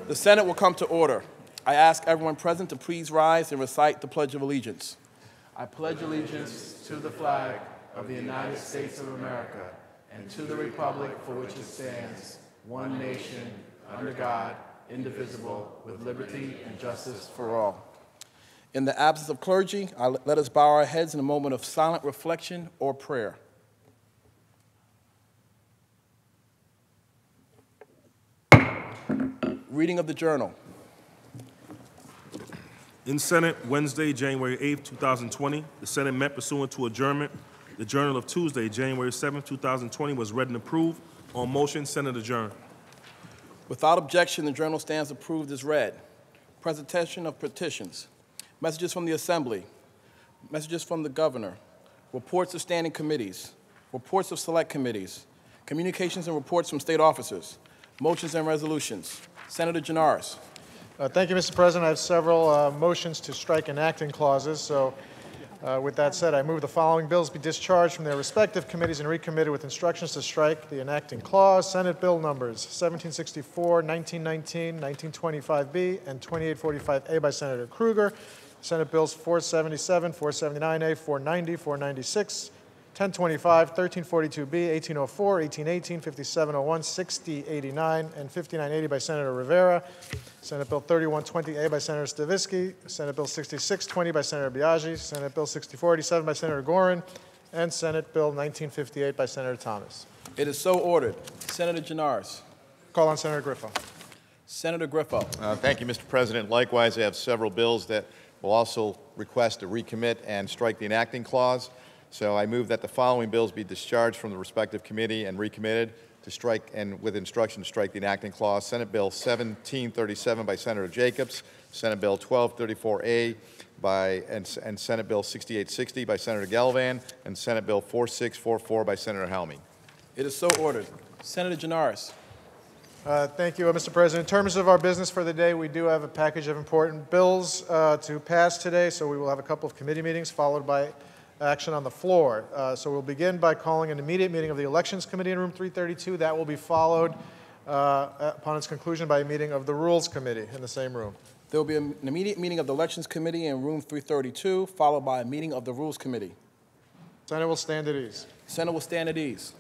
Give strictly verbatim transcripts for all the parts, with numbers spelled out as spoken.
The Senate will come to order. I ask everyone present to please rise and recite the Pledge of Allegiance. I pledge allegiance to the flag of the United States of America and to the republic for which it stands, one nation, under God, indivisible, with liberty and justice for all. In the absence of clergy, I let us bow our heads in a moment of silent reflection or prayer. Reading of the journal. In Senate, Wednesday, January eighth, two thousand twenty, the Senate met pursuant to adjournment. The journal of Tuesday, January seventh, two thousand twenty was read and approved. On motion, Senate adjourned. Without objection, the journal stands approved as read. Presentation of petitions. Messages from the Assembly. Messages from the Governor. Reports of standing committees. Reports of select committees. Communications and reports from state officers. Motions and resolutions. Senator Janaris. Uh, thank you, Mister President. I have several uh, motions to strike enacting clauses. So uh, with that said, I move the following bills be discharged from their respective committees and recommitted with instructions to strike the enacting clause. Senate bill numbers seventeen sixty-four, nineteen nineteen, nineteen twenty-five B, and twenty-eight forty-five A by Senator Krueger. Senate bills four seventy-seven, four seventy-nine A, four ninety, four ninety-six, ten twenty-five, thirteen forty-two B, eighteen oh four, eighteen eighteen, fifty-seven oh one, sixty eighty-nine, and fifty-nine eighty by Senator Rivera. Senate Bill thirty-one twenty A by Senator Stavisky. Senate Bill sixty-six twenty by Senator Biaggi. Senate Bill sixty-four eighty-seven by Senator Gorin. And Senate Bill nineteen fifty-eight by Senator Thomas. It is so ordered. Senator Janaris. Call on Senator Griffo. Senator Griffo. Uh, thank you, Mister President. Likewise, I have several bills that will also request to recommit and strike the enacting clause. So I move that the following bills be discharged from the respective committee and recommitted to strike, and with instruction to strike the enacting clause. Senate Bill seventeen thirty-seven by Senator Jacobs, Senate Bill twelve thirty-four A by, and, and Senate Bill sixty-eight sixty by Senator Gallivan, and Senate Bill forty-six forty-four by Senator Helmy. It is so ordered. Senator Janaris. Uh, thank you, uh, Mister President. In terms of our business for the day, we do have a package of important bills uh, to pass today, so we will have a couple of committee meetings followed by action on the floor. Uh, so we'll begin by calling an immediate meeting of the Elections Committee in room three thirty-two. That will be followed uh, upon its conclusion by a meeting of the Rules Committee in the same room. There will be an immediate meeting of the Elections Committee in room three thirty-two, followed by a meeting of the Rules Committee. Senate will stand at ease. Senate will stand at ease.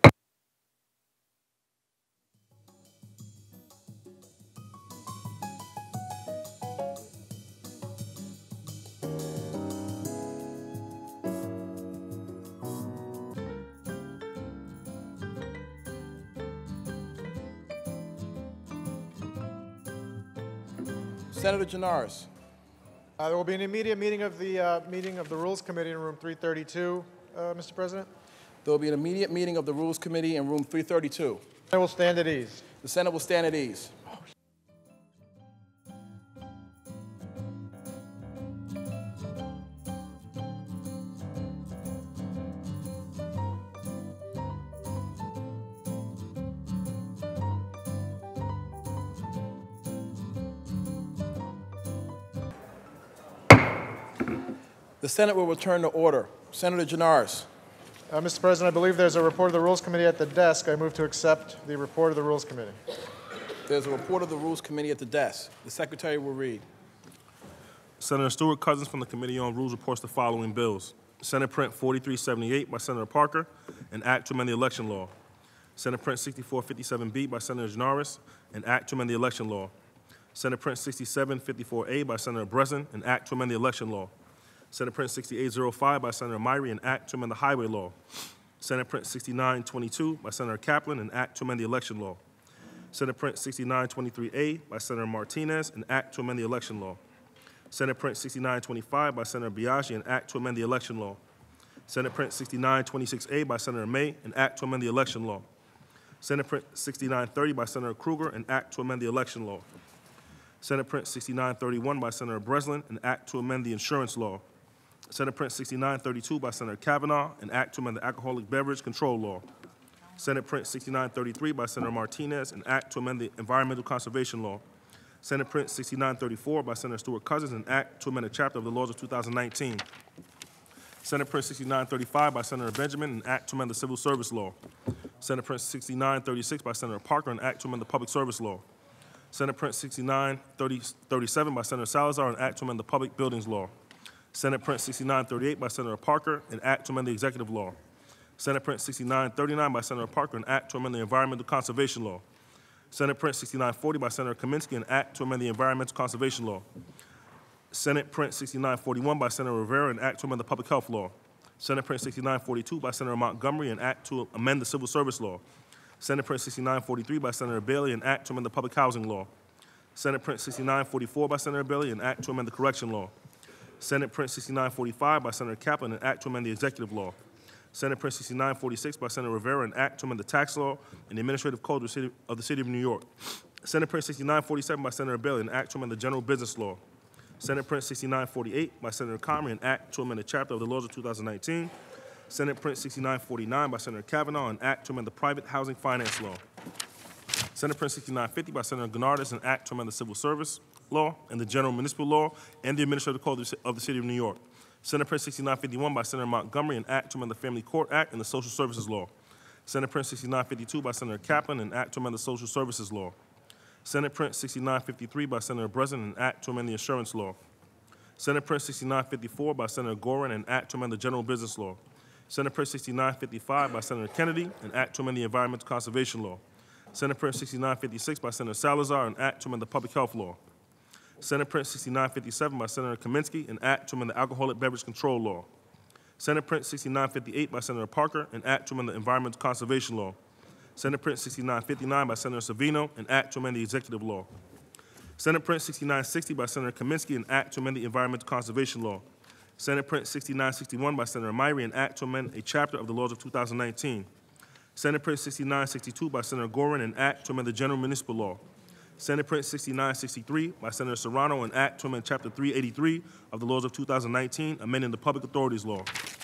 Senator Janaris. Uh, there will be an immediate meeting of the uh, meeting of the Rules Committee in room three thirty-two, uh, Mister President. There will be an immediate meeting of the Rules Committee in room three thirty-two. I will stand at ease. The Senate will stand at ease. The Senate will return to order. Senator Janaris. Uh, Mister President, I believe there's a report of the Rules Committee at the desk. I move to accept the report of the Rules Committee. There's a report of the Rules Committee at the desk. The Secretary will read. Senator Stuart Cousins from the Committee on Rules reports the following bills. Senate Print forty-three seventy-eight by Senator Parker, an act to amend the election law. Senate Print sixty-four fifty-seven B by Senator Janaris, an act to amend the election law. Senate Print sixty-seven fifty-four A by Senator Breslin, an act to amend the election law. Senate Print sixty-eight oh five by Senator Myrie, an act to amend the highway law. Senate Print sixty-nine twenty-two by Senator Kaplan, an act to amend the election law. Senate Print sixty-nine twenty-three A by Senator Martinez, an act to amend the election law. Senate Print sixty-nine twenty-five by Senator Biaggi, an act to amend the election law. Senate Print sixty-nine twenty-six A by Senator May, an act to amend the election law. Senate Print sixty-nine thirty by Senator Krueger, an act to amend the election law. Senate Print sixty-nine thirty-one by Senator Breslin, an act to amend the insurance law. Senate Print sixty-nine thirty-two by Senator Kavanaugh, an act to amend the alcoholic beverage control law. Senate Print sixty-nine thirty-three by Senator Martinez, an act to amend the environmental conservation law. Senate Print sixty-nine thirty-four by Senator Stuart Cousins, an act to amend a chapter of the laws of two thousand nineteen. Senate Print sixty-nine thirty-five by Senator Benjamin, an act to amend the civil service law. Senate Print sixty-nine thirty-six by Senator Parker, an act to amend the public service law. Senate Print sixty-nine thirty-seven by Senator Salazar, an act to amend the Public Buildings Law. Senate Print sixty-nine thirty-eight by Senator Parker, an act to amend the Executive Law. Senate Print sixty-nine thirty-nine by Senator Parker, an act to amend the Environmental Conservation Law. Senate Print sixty-nine forty by Senator Kaminsky, an act to amend the Environmental Conservation Law. Senate Print sixty-nine forty-one by Senator Rivera, an act to amend the Public Health Law. Senate Print sixty-nine forty-two by Senator Montgomery, an act to amend the Civil Service Law. Senate Print sixty-nine forty-three by Senator Bailey, an act to amend the Public Housing Law. Senate Print sixty-nine forty-four by Senator Bailey, an act to amend the Correction Law. Senate Print sixty-nine forty-five by Senator Kaplan, an act to amend the Executive Law. Senate Print sixty-nine forty-six by Senator Rivera, an act to amend the Tax Law and the Administrative Code of the City of, the City of New York. Senate Print sixty-nine forty-seven by Senator Bailey, an act to amend the General Business Law. Senate Print sixty-nine forty-eight by Senator Comrie, an act to amend a chapter of the laws of two thousand nineteen. Senate Print sixty-nine forty-nine by Senator Kavanaugh, an act to amend the Private Housing Finance Law. Senate Print sixty-nine fifty by Senator Gennardis, an act to amend the Civil Service Law and the General Municipal Law and the Administrative Code of the City of New York. Senate Print sixty-nine fifty-one by Senator Montgomery, an act to amend the Family Court Act and the Social Services Law. Senate Print sixty-nine fifty-two by Senator Kaplan, an act to amend the Social Services Law. Senate Print sixty-nine fifty-three by Senator Breslin, an act to amend the Insurance Law. Senate Print sixty-nine fifty-four by Senator Gorin, an act to amend the General Business Law. Senate Print sixty-nine fifty-five by Senator Kennedy, an act to amend the Environmental Conservation Law. Senate Print sixty-nine fifty-six by Senator Salazar, an act to amend the Public Health Law. Senate Print sixty-nine fifty-seven by Senator Kaminsky, an act to amend the Alcoholic Beverage Control Law. Senate Print sixty-nine fifty-eight by Senator Parker, an act to amend the Environmental Conservation Law. Senate Print sixty-nine fifty-nine by Senator Savino, an act to amend the Executive Law. Senate Print sixty-nine sixty by Senator Kaminsky, an act to amend the Environmental Conservation Law. Senate Print sixty-nine sixty-one by Senator Myrie, an act to amend a chapter of the laws of two thousand nineteen. Senate Print sixty-nine sixty-two by Senator Gorin, an act to amend the General Municipal Law. Senate Print sixty-nine sixty-three by Senator Serrano, an act to amend Chapter three eighty-three of the laws of two thousand nineteen, amending the Public Authorities Law.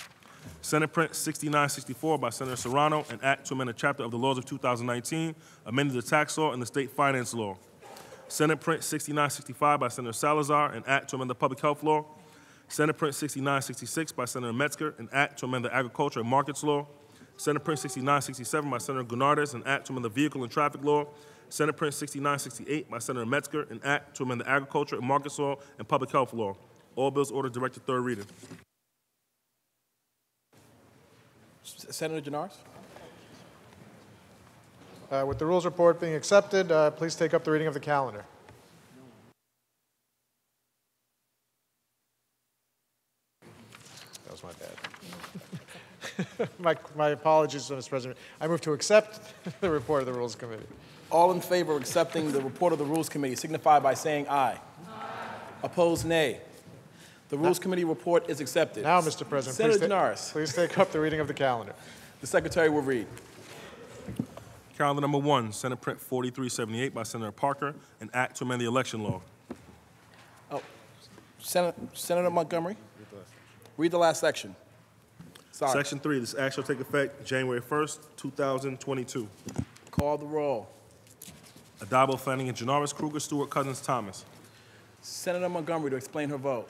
Senate Print sixty-nine sixty-four by Senator Serrano, an act to amend a chapter of the laws of two thousand nineteen, amending the Tax Law and the State Finance Law. Senate Print sixty-nine sixty-five by Senator Salazar, an act to amend the Public Health Law. Senate Print sixty-nine sixty-six by Senator Metzger, an act to amend the Agriculture and Markets Law. Senate Print sixty-nine sixty-seven by Senator Gennardis, an act to amend the Vehicle and Traffic Law. Senate Print sixty-nine sixty-eight by Senator Metzger, an act to amend the Agriculture and Markets Law and Public Health Law. All bills ordered direct to third reading. Senator Gennardis? Uh, With the rules report being accepted, uh, please take up the reading of the calendar. That was my bad. my, my apologies, Mister President. I move to accept the report of the Rules Committee. All in favor of accepting the report of the Rules Committee signify by saying aye. Aye. Opposed, nay. The Rules now, Committee report is accepted. Now, Mister President, Senator please, Gennardis. please take up the reading of the calendar. The Secretary will read. Calendar number one, Senate Print forty-three seventy-eight by Senator Parker, an act to amend the election law. Oh, Senator, Senator Montgomery, read the last section. Sorry. Section three, this act shall take effect January first, two thousand twenty-two. Call the roll. Addabbo, Flanagan, Gennardis, Kruger, Stewart, Cousins, Thomas. Senator Montgomery to explain her vote.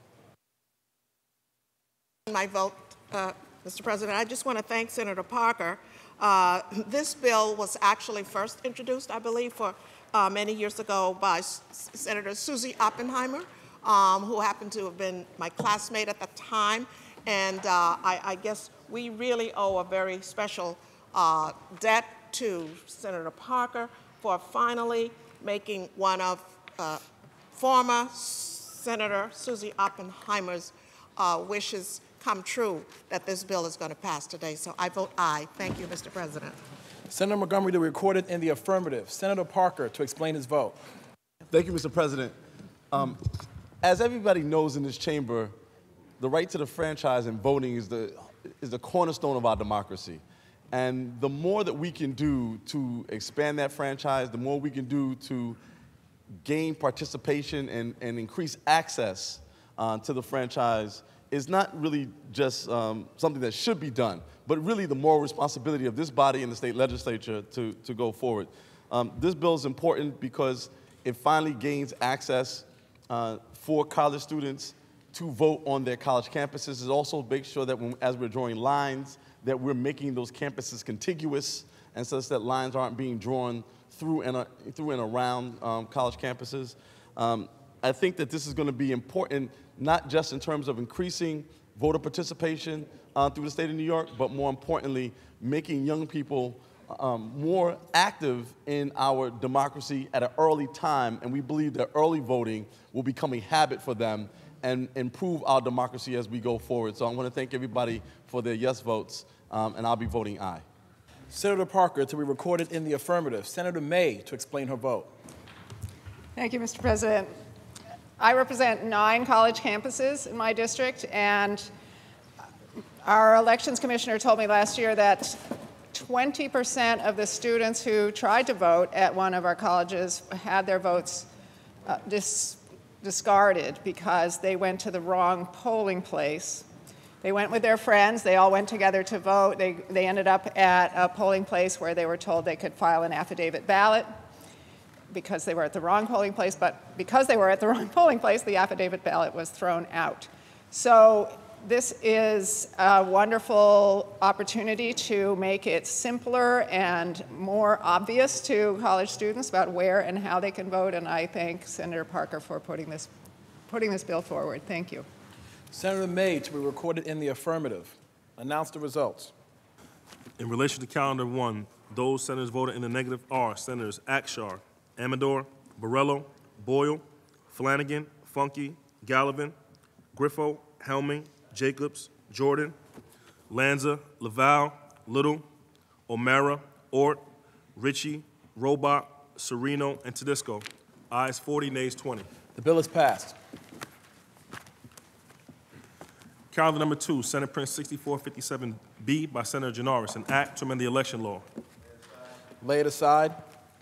My vote, uh, Mister President, I just want to thank Senator Parker. Uh, this bill was actually first introduced, I believe, for uh, many years ago by S Senator Susie Oppenheimer, um, who happened to have been my classmate at the time. And uh, I, I guess we really owe a very special uh, debt to Senator Parker for finally making one of uh, former Senator Susie Oppenheimer's uh, wishes come true, that this bill is going to pass today. So I vote aye. Thank you, Mister President. Senator Montgomery to record it in the affirmative. Senator Parker to explain his vote. Thank you, Mister President. Um, as everybody knows in this chamber, the right to the franchise and voting is the, is the cornerstone of our democracy. And the more that we can do to expand that franchise, the more we can do to gain participation and, and increase access uh, to the franchise is not really just um, something that should be done, but really the moral responsibility of this body and the state legislature to, to go forward. Um, this bill is important because it finally gains access uh, for college students to vote on their college campuses. It also makes sure that when, as we're drawing lines, that we're making those campuses contiguous and such that lines aren't being drawn through and, uh, through and around um, college campuses. Um, I think that this is going to be important, not just in terms of increasing voter participation uh, through the state of New York, but more importantly, making young people um, more active in our democracy at an early time. And we believe that early voting will become a habit for them and improve our democracy as we go forward. So I want to thank everybody for their yes votes, um, and I'll be voting aye. Senator Parker to be recorded in the affirmative. Senator May to explain her vote. Thank you, Mister President. I represent nine college campuses in my district, and our elections commissioner told me last year that twenty percent of the students who tried to vote at one of our colleges had their votes uh, dis discarded because they went to the wrong polling place. They went with their friends. They all went together to vote. They, they ended up at a polling place where they were told they could file an affidavit ballot because they were at the wrong polling place, but because they were at the wrong polling place, the affidavit ballot was thrown out. So this is a wonderful opportunity to make it simpler and more obvious to college students about where and how they can vote, and I thank Senator Parker for putting this, putting this bill forward. Thank you. Senator May to be recorded in the affirmative. Announce the results. In relation to calendar one, those senators voted in the negative are Senators Akshar, Amador, Borrello, Boyle, Flanagan, Funke, Gallivan, Griffo, Helming, Jacobs, Jordan, Lanza, Laval, Little, O'Mara, Ort, Ritchie, Robach, Serino, and Tedisco. Ayes forty, nays twenty. The bill is passed. Calendar number two, Senate Print sixty-four fifty-seven B by Senator Janoris, an act to amend the election law. Lay it aside.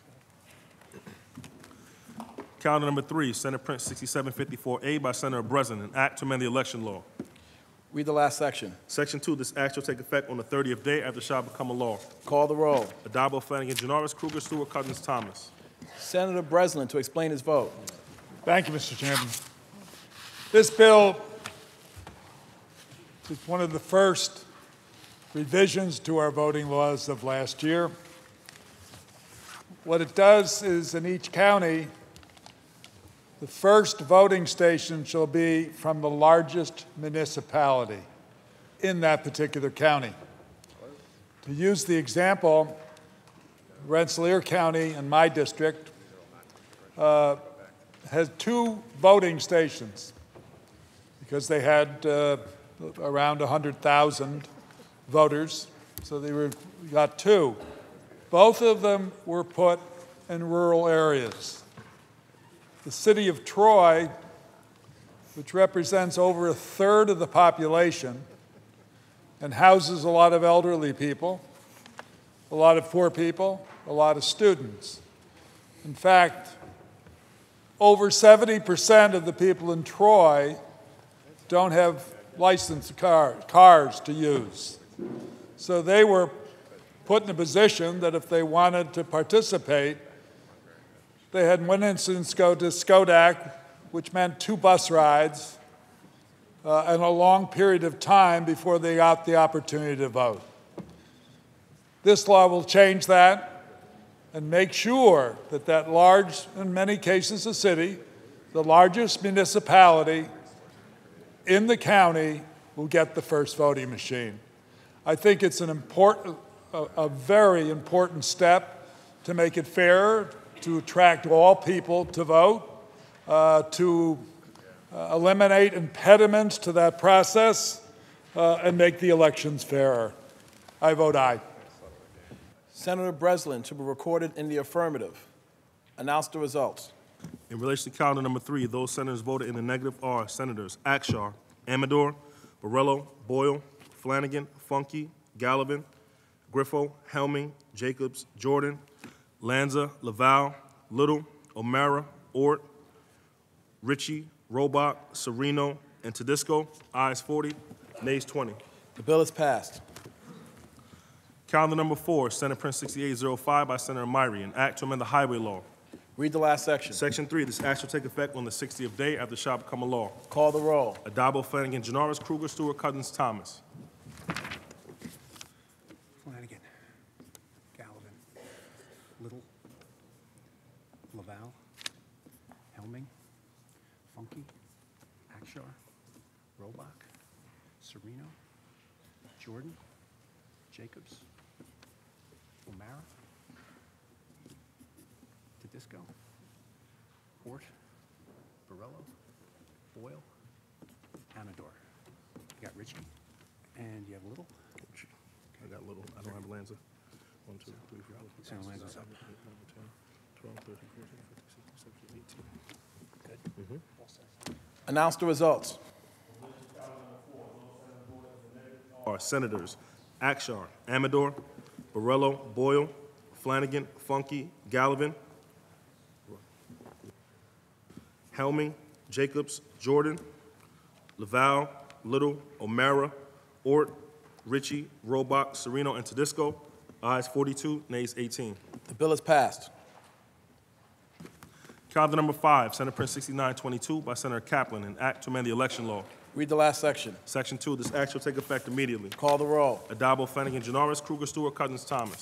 Calendar number three, Senate Print sixty-seven fifty-four A by Senator Breslin, an act to amend the election law. Read the last section. Section two, this act shall take effect on the thirtieth day after it shall become a law. Call the roll. Addabbo, Flanagan, Janoris, Kruger, Stewart, Cousins, Thomas. Senator Breslin to explain his vote. Thank you, Mister Chairman. This bill is one of the first revisions to our voting laws of last year. What it does is in each county, the first voting station shall be from the largest municipality in that particular county. To use the example, Rensselaer County in my district uh, has two voting stations because they had uh, around one hundred thousand voters, so they were, got two. Both of them were put in rural areas. The city of Troy, which represents over a third of the population and houses a lot of elderly people, a lot of poor people, a lot of students. In fact, over seventy percent of the people in Troy don't have licensed car, cars to use. So they were put in a position that if they wanted to participate, they had, in one instance, go to Skodak, which meant two bus rides, uh, and a long period of time before they got the opportunity to vote. This law will change that and make sure that that large, in many cases a city, the largest municipality in the county will get the first voting machine. I think it's an important, a, a very important step to make it fairer, to attract all people to vote, uh, to uh, eliminate impediments to that process, uh, and make the elections fairer. I vote aye. Senator Breslin to be recorded in the affirmative. Announce the results. In relation to calendar number three, those senators voted in the negative are Senators Akshar, Amador, Borrello, Boyle, Flanagan, Funke, Gallivan, Griffo, Helming, Jacobs, Jordan, Lanza, Laval, Little, O'Mara, Ort, Ritchie, Robach, Serino, and Tedisco. Ayes forty, nays twenty. The bill is passed. Calendar number four, Senate Print sixty-eight oh five by Senator Myrie, an act to amend the highway law. Read the last section. Section three, this act shall take effect on the sixtieth day after it shall become a law. Call the roll. Addabbo, Flanagan, Janoris, Kruger, Stewart, Cousins, Thomas. Flanagan, Gallivan, Little, Laval, Helming, Funky, Akshar, Robach, Sereno, Jordan, Jacobs, O'Mara, Tedisco, Ort, Borello, Boyle, Amador. You got Ritchie, and you have Little. I got Little. I don't have Lanza. One, two, three, four, five, So Lanza's up. ten, twelve, thirteen, fourteen, fifteen, sixteen, seventeen, eighteen. Mm-hmm. Announce the results. Are Senators Akshar, Amador, Borello, Boyle, Flanagan, Funky, Gallivan, Helming, Jacobs, Jordan, Laval, Little, O'Mara, Ort, Ritchie, Robach, Sereno, and Tedisco. Ayes forty-two, nays eighteen. The bill is passed. Calendar number five, Senate Print sixty-nine twenty-two by Senator Kaplan, an act to amend the election law. Read the last section. Section two, this act shall take effect immediately. Call the roll. Adabo, Flanagan, Janoris, Kruger, Stewart, Cousins, Thomas.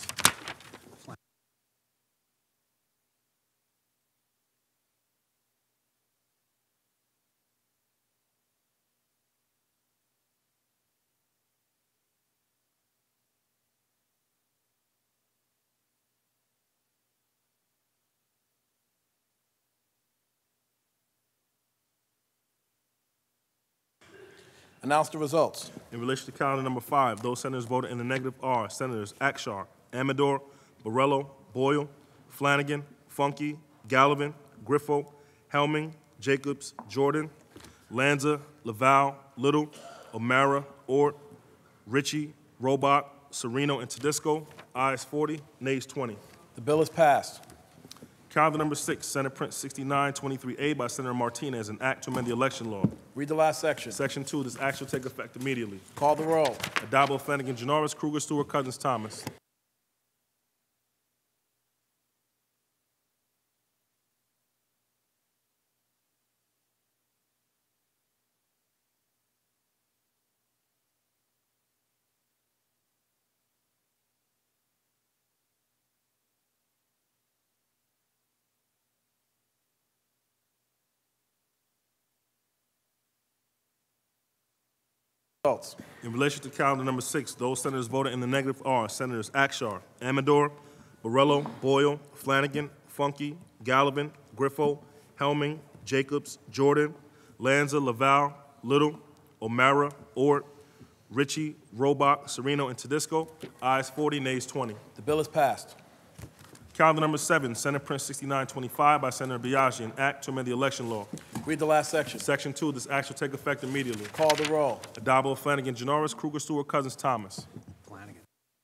Announce the results. In relation to calendar number five, those senators voted in the negative are Senators Akshar, Amador, Borello, Boyle, Flanagan, Funky, Gallivan, Griffo, Helming, Jacobs, Jordan, Lanza, Laval, Little, O'Mara, Ort, Ritchie, Robach, Sereno, and Tedisco. Ayes forty, nays twenty. The bill is passed. Calendar number six, Senate Print sixty-nine twenty-three A by Senator Martinez, an act to amend the election law. Read the last section. Section two, this act shall take effect immediately. Call the roll. Adabo, Flanagan, Janoris, Kruger, Stewart, Cousins, Thomas. Results. In relation to calendar number six, those senators voted in the negative are Senators Akshar, Amador, Borello, Boyle, Flanagan, Funky, Gallivan, Griffo, Helming, Jacobs, Jordan, Lanza, Laval, Little, O'Mara, Ort, Ritchie, Robach, Sereno, and Tedisco. Ayes forty, nays twenty. The bill is passed. Calendar number seven, Senate Print sixty-nine twenty-five by Senator Biaggi, an act to amend the election law. Read the last section. Section two, this act shall take effect immediately. Call the roll. Adabo, Flanagan, Janoris, Kruger, Stewart, Cousins, Thomas. Flanagan.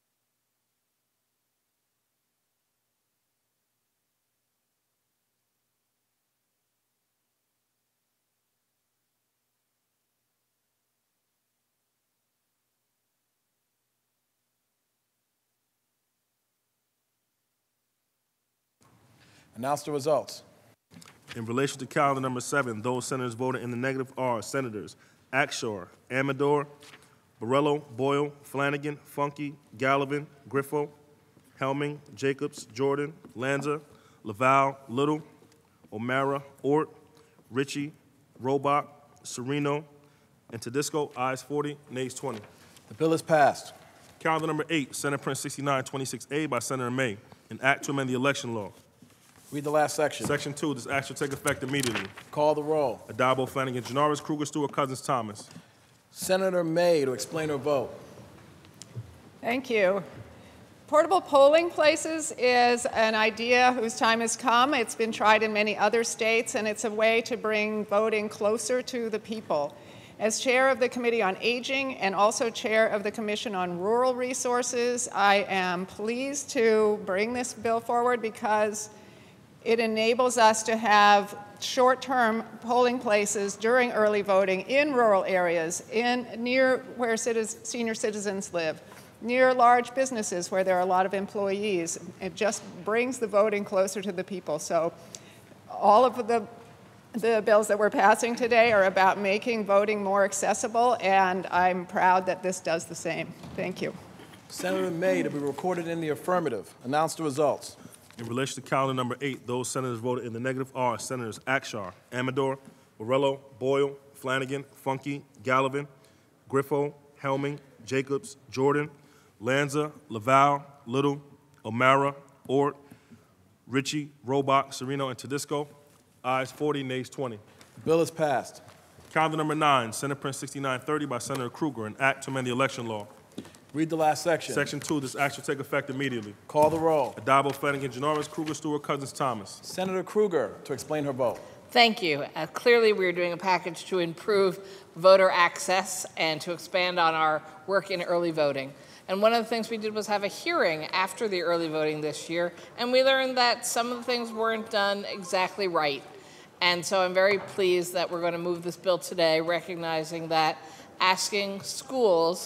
Announce the results. In relation to calendar number seven, those senators voted in the negative are Senators Akshar, Amador, Borello, Boyle, Flanagan, Funky, Gallivan, Griffo, Helming, Jacobs, Jordan, Lanza, Laval, Little, O'Mara, Ort, Ritchie, Robach, Sereno, and Tedisco. Ayes forty, nays twenty. The bill is passed. Calendar number eight, Senate Print sixty-nine twenty-six A by Senator May, an act to amend the election law. Read the last section. Section two, this act shall take effect immediately. Call the roll. Adabo, Flanagan, Janoris, Kruger, Stewart, Cousins, Thomas. Senator May to explain her vote. Thank you. Portable polling places is an idea whose time has come. It's been tried in many other states, and it's a way to bring voting closer to the people. As chair of the Committee on Aging and also chair of the Commission on Rural Resources, I am pleased to bring this bill forward because it enables us to have short-term polling places during early voting in rural areas, in near where citizens, senior citizens live, near large businesses where there are a lot of employees. It just brings the voting closer to the people. So all of the, the bills that we're passing today are about making voting more accessible, and I'm proud that this does the same. Thank you. Senator May to be recorded in the affirmative. Announce the results. In relation to calendar number eight, those senators voted in the negative are Senators Akshar, Amador, Borrello, Boyle, Flanagan, Funky, Gallivan, Griffo, Helming, Jacobs, Jordan, Lanza, Laval, Little, O'Mara, Ort, Ritchie, Robach, Serino, and Tedisco. Ayes forty, nays twenty. The bill is passed. Calendar number nine, Senate Print sixty-nine thirty by Senator Kruger, an act to amend the election law. Read the last section. Section two, this act shall take effect immediately. Call the roll. Addabbo, Flanagan, Janoris, Kruger, Stewart, Cousins, Thomas. Senator Kruger to explain her vote. Thank you. Uh, clearly, we are doing a package to improve voter access and to expand on our work in early voting. And one of the things we did was have a hearing after the early voting this year, and we learned that some of the things weren't done exactly right. And so I'm very pleased that we're going to move this bill today, recognizing that asking schools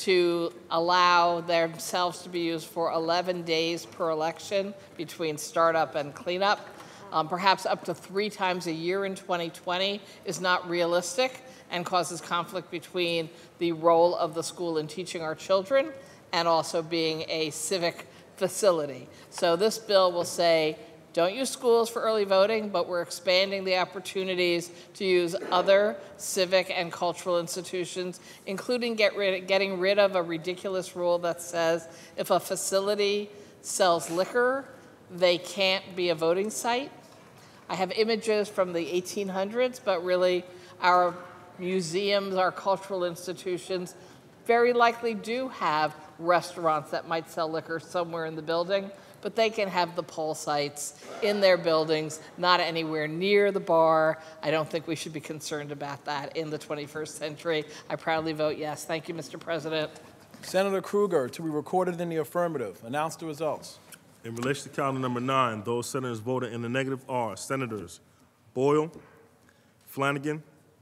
to allow themselves to be used for eleven days per election between startup and cleanup, um, perhaps up to three times a year in twenty twenty, is not realistic and causes conflict between the role of the school in teaching our children and also being a civic facility. So this bill will say, don't use schools for early voting, but we're expanding the opportunities to use other civic and cultural institutions, including get rid, getting rid of a ridiculous rule that says if a facility sells liquor, they can't be a voting site. I have images from the eighteen hundreds, but really our museums, our cultural institutions very likely do have restaurants that might sell liquor somewhere in the building, but they can have the poll sites in their buildings, not anywhere near the bar. I don't think we should be concerned about that in the twenty-first century. I proudly vote yes. Thank you, Mister President. Senator Kruger to be recorded in the affirmative. Announce the results. In relation to calendar number nine, those senators voted in the negative are Senators Boyle, Flanagan,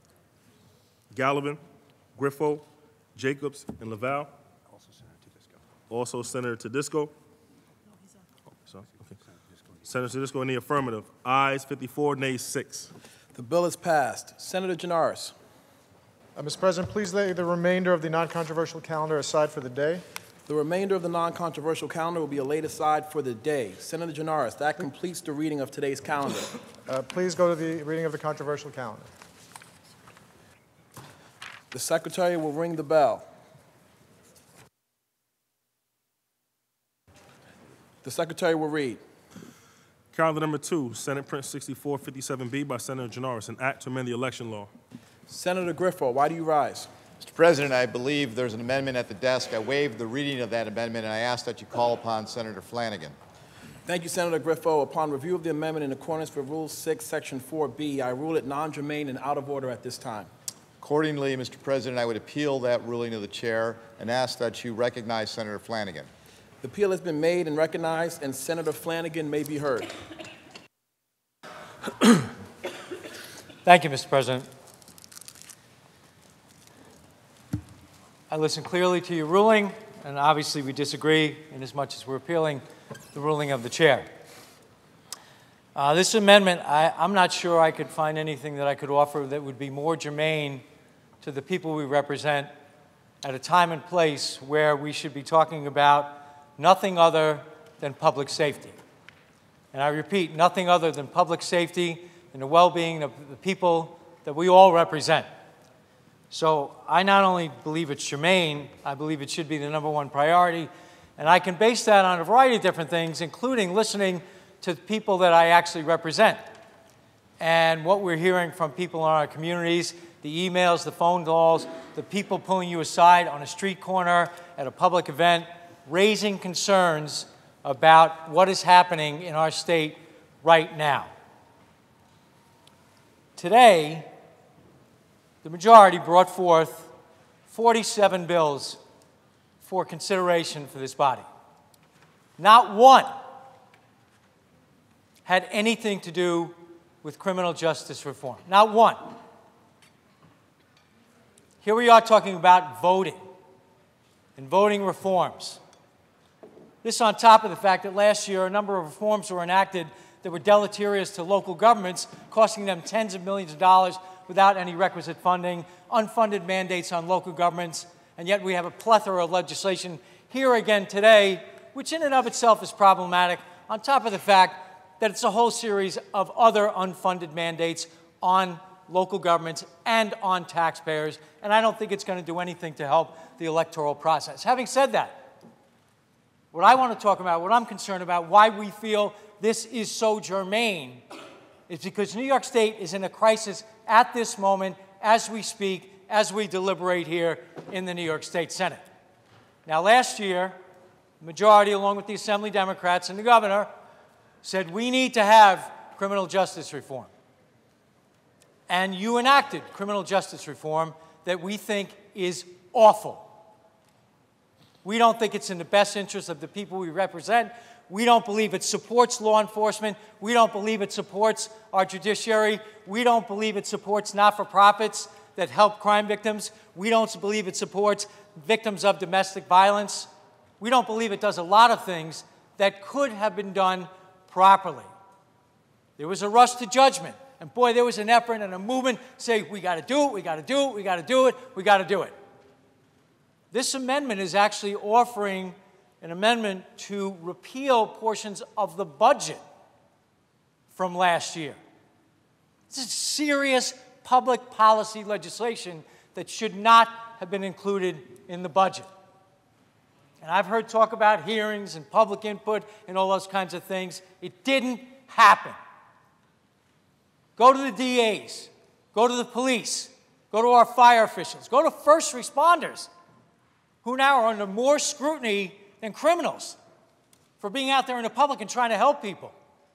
Gallivan, Griffo, Jacobs, and Laval. Also Senator Tedisco. Also Senator Tedisco. Oh, sorry, okay. Senator Tedisco in the affirmative. Ayes fifty-four, nays six. The bill is passed. Senator Janoris. Uh, Mister President, please lay the remainder of the non-controversial calendar aside for the day. The remainder of the non-controversial calendar will be laid aside for the day. Senator Janoris, that completes the reading of today's calendar. Uh, please go to the reading of the controversial calendar. The Secretary will ring the bell. The Secretary will read. Calendar number two, Senate Print sixty-four fifty-seven B by Senator Janoris, an act to amend the election law. Senator Griffo, why do you rise? Mister President, I believe there's an amendment at the desk. I waived the reading of that amendment, and I ask that you call upon Senator Flanagan. Thank you, Senator Griffo. Upon review of the amendment in accordance with Rule six, Section four B, I rule it non-germane and out of order at this time. Accordingly, Mister President, I would appeal that ruling to the chair and ask that you recognize Senator Flanagan. The appeal has been made and recognized, and Senator Flanagan may be heard. Thank you, Mister President. I listened clearly to your ruling, and obviously we disagree in as much as we're appealing the ruling of the chair. Uh, this amendment, I, I'm not sure I could find anything that I could offer that would be more germane to the people we represent at a time and place where we should be talking about nothing other than public safety. And I repeat, nothing other than public safety and the well-being of the people that we all represent. So I not only believe it's germane, I believe it should be the number one priority, and I can base that on a variety of different things, including listening to people that I actually represent. And what we're hearing from people in our communities, the emails, the phone calls, the people pulling you aside on a street corner, at a public event, raising concerns about what is happening in our state right now. Today, the majority brought forth forty-seven bills for consideration for this body. Not one had anything to do with criminal justice reform. Not one. Here we are talking about voting and voting reforms. This on top of the fact that last year a number of reforms were enacted that were deleterious to local governments, costing them tens of millions of dollars without any requisite funding, unfunded mandates on local governments, and yet we have a plethora of legislation here again today, which in and of itself is problematic, on top of the fact that it's a whole series of other unfunded mandates on local governments and on taxpayers, and I don't think it's going to do anything to help the electoral process. Having said that, what I want to talk about, what I'm concerned about, why we feel this is so germane, is because New York State is in a crisis at this moment as we speak, as we deliberate here in the New York State Senate. Now, last year, the majority, along with the Assembly Democrats and the governor, said we need to have criminal justice reform. And you enacted criminal justice reform that we think is awful. We don't think it's in the best interest of the people we represent. We don't believe it supports law enforcement. We don't believe it supports our judiciary. We don't believe it supports not-for-profits that help crime victims. We don't believe it supports victims of domestic violence. We don't believe it does a lot of things that could have been done properly. There was a rush to judgment. And boy, there was an effort and a movement saying, we got to do it, we got to do it, we got to do it, we got to do it. This amendment is actually offering an amendment to repeal portions of the budget from last year. This is serious public policy legislation that should not have been included in the budget. And I've heard talk about hearings and public input and all those kinds of things. It didn't happen. Go to the D As, go to the police, go to our fire officials, go to first responders, who now are under more scrutiny than criminals for being out there in the public and trying to help people.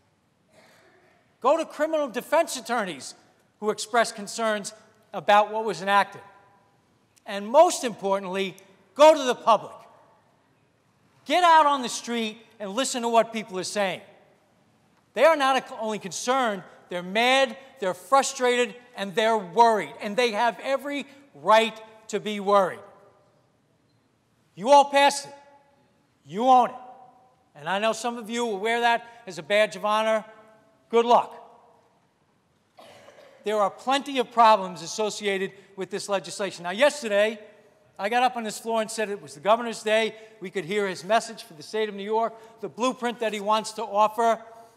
Go to criminal defense attorneys who express concerns about what was enacted. And most importantly, go to the public. Get out on the street and listen to what people are saying. They are not only concerned, they're mad, they're frustrated, and they're worried. And they have every right to be worried. You all passed it. You own it. And I know some of you will wear that as a badge of honor. Good luck. There are plenty of problems associated with this legislation. Now, yesterday, I got up on this floor and said it was the governor's day. We could hear his message for the state of New York, the blueprint that he wants to offer.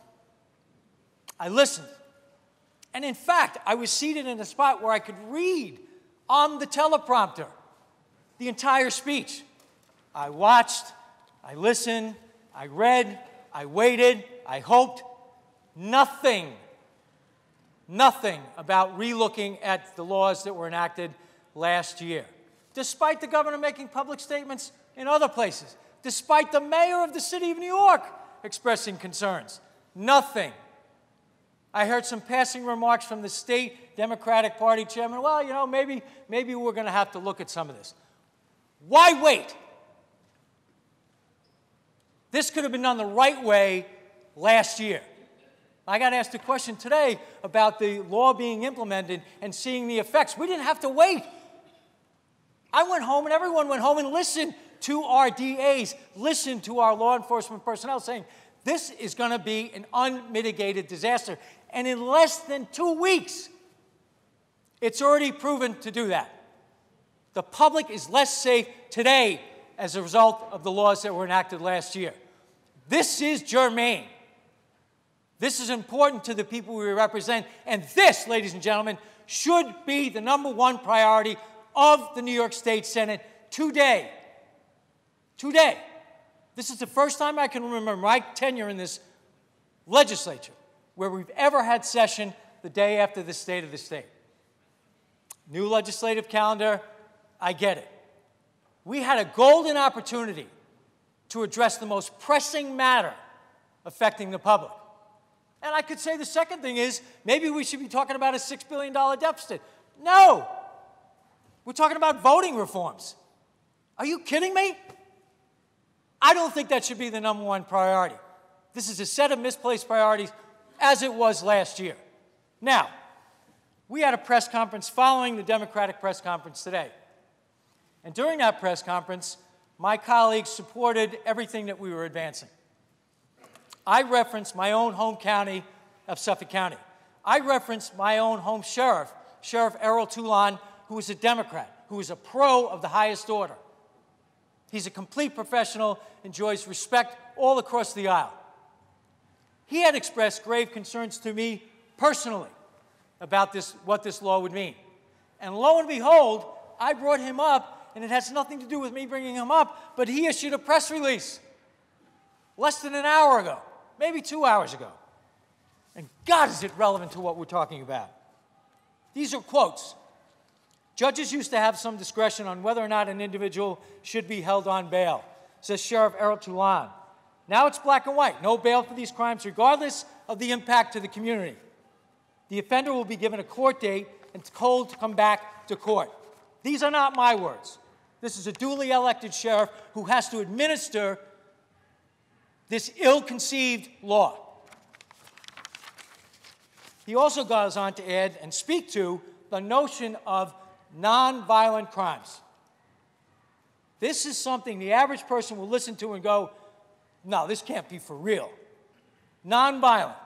I listened. And in fact, I was seated in a spot where I could read on the teleprompter the entire speech. I watched, I listened, I read, I waited, I hoped. Nothing, nothing about relooking at the laws that were enacted last year. Despite the governor making public statements in other places, despite the mayor of the city of New York expressing concerns, nothing. I heard some passing remarks from the state Democratic Party chairman, well, you know, maybe, maybe we're going to have to look at some of this. Why wait? This could have been done the right way last year. I got asked a question today about the law being implemented and seeing the effects. We didn't have to wait. I went home and everyone went home and listened to our D As, listened to our law enforcement personnel saying, this is going to be an unmitigated disaster. And in less than two weeks, it's already proven to do that. The public is less safe today as a result of the laws that were enacted last year. This is germane. This is important to the people we represent. And this, ladies and gentlemen, should be the number one priority of the New York State Senate today. Today. This is the first time I can remember my tenure in this legislature where we've ever had session the day after the State of the State. New legislative calendar, I get it. We had a golden opportunity to address the most pressing matter affecting the public. And I could say the second thing is maybe we should be talking about a six billion dollar deficit. No! We're talking about voting reforms. Are you kidding me? I don't think that should be the number one priority. This is a set of misplaced priorities as it was last year. Now, we had a press conference following the Democratic press conference today. And during that press conference, my colleagues supported everything that we were advancing. I referenced my own home county of Suffolk County. I referenced my own home sheriff, Sheriff Errol Toulon, who is a Democrat, who is a pro of the highest order. He's a complete professional, enjoys respect all across the aisle. He had expressed grave concerns to me personally about this, what this law would mean. And lo and behold, I brought him up, and it has nothing to do with me bringing him up, but he issued a press release less than an hour ago, maybe two hours ago. And God, is it relevant to what we're talking about. These are quotes. Judges used to have some discretion on whether or not an individual should be held on bail, says Sheriff Errol Toulon. Now it's black and white, no bail for these crimes, regardless of the impact to the community. The offender will be given a court date and told to come back to court. These are not my words. This is a duly elected sheriff who has to administer this ill-conceived law. He also goes on to add and speak to the notion of nonviolent crimes. This is something the average person will listen to and go, no, this can't be for real. Nonviolent.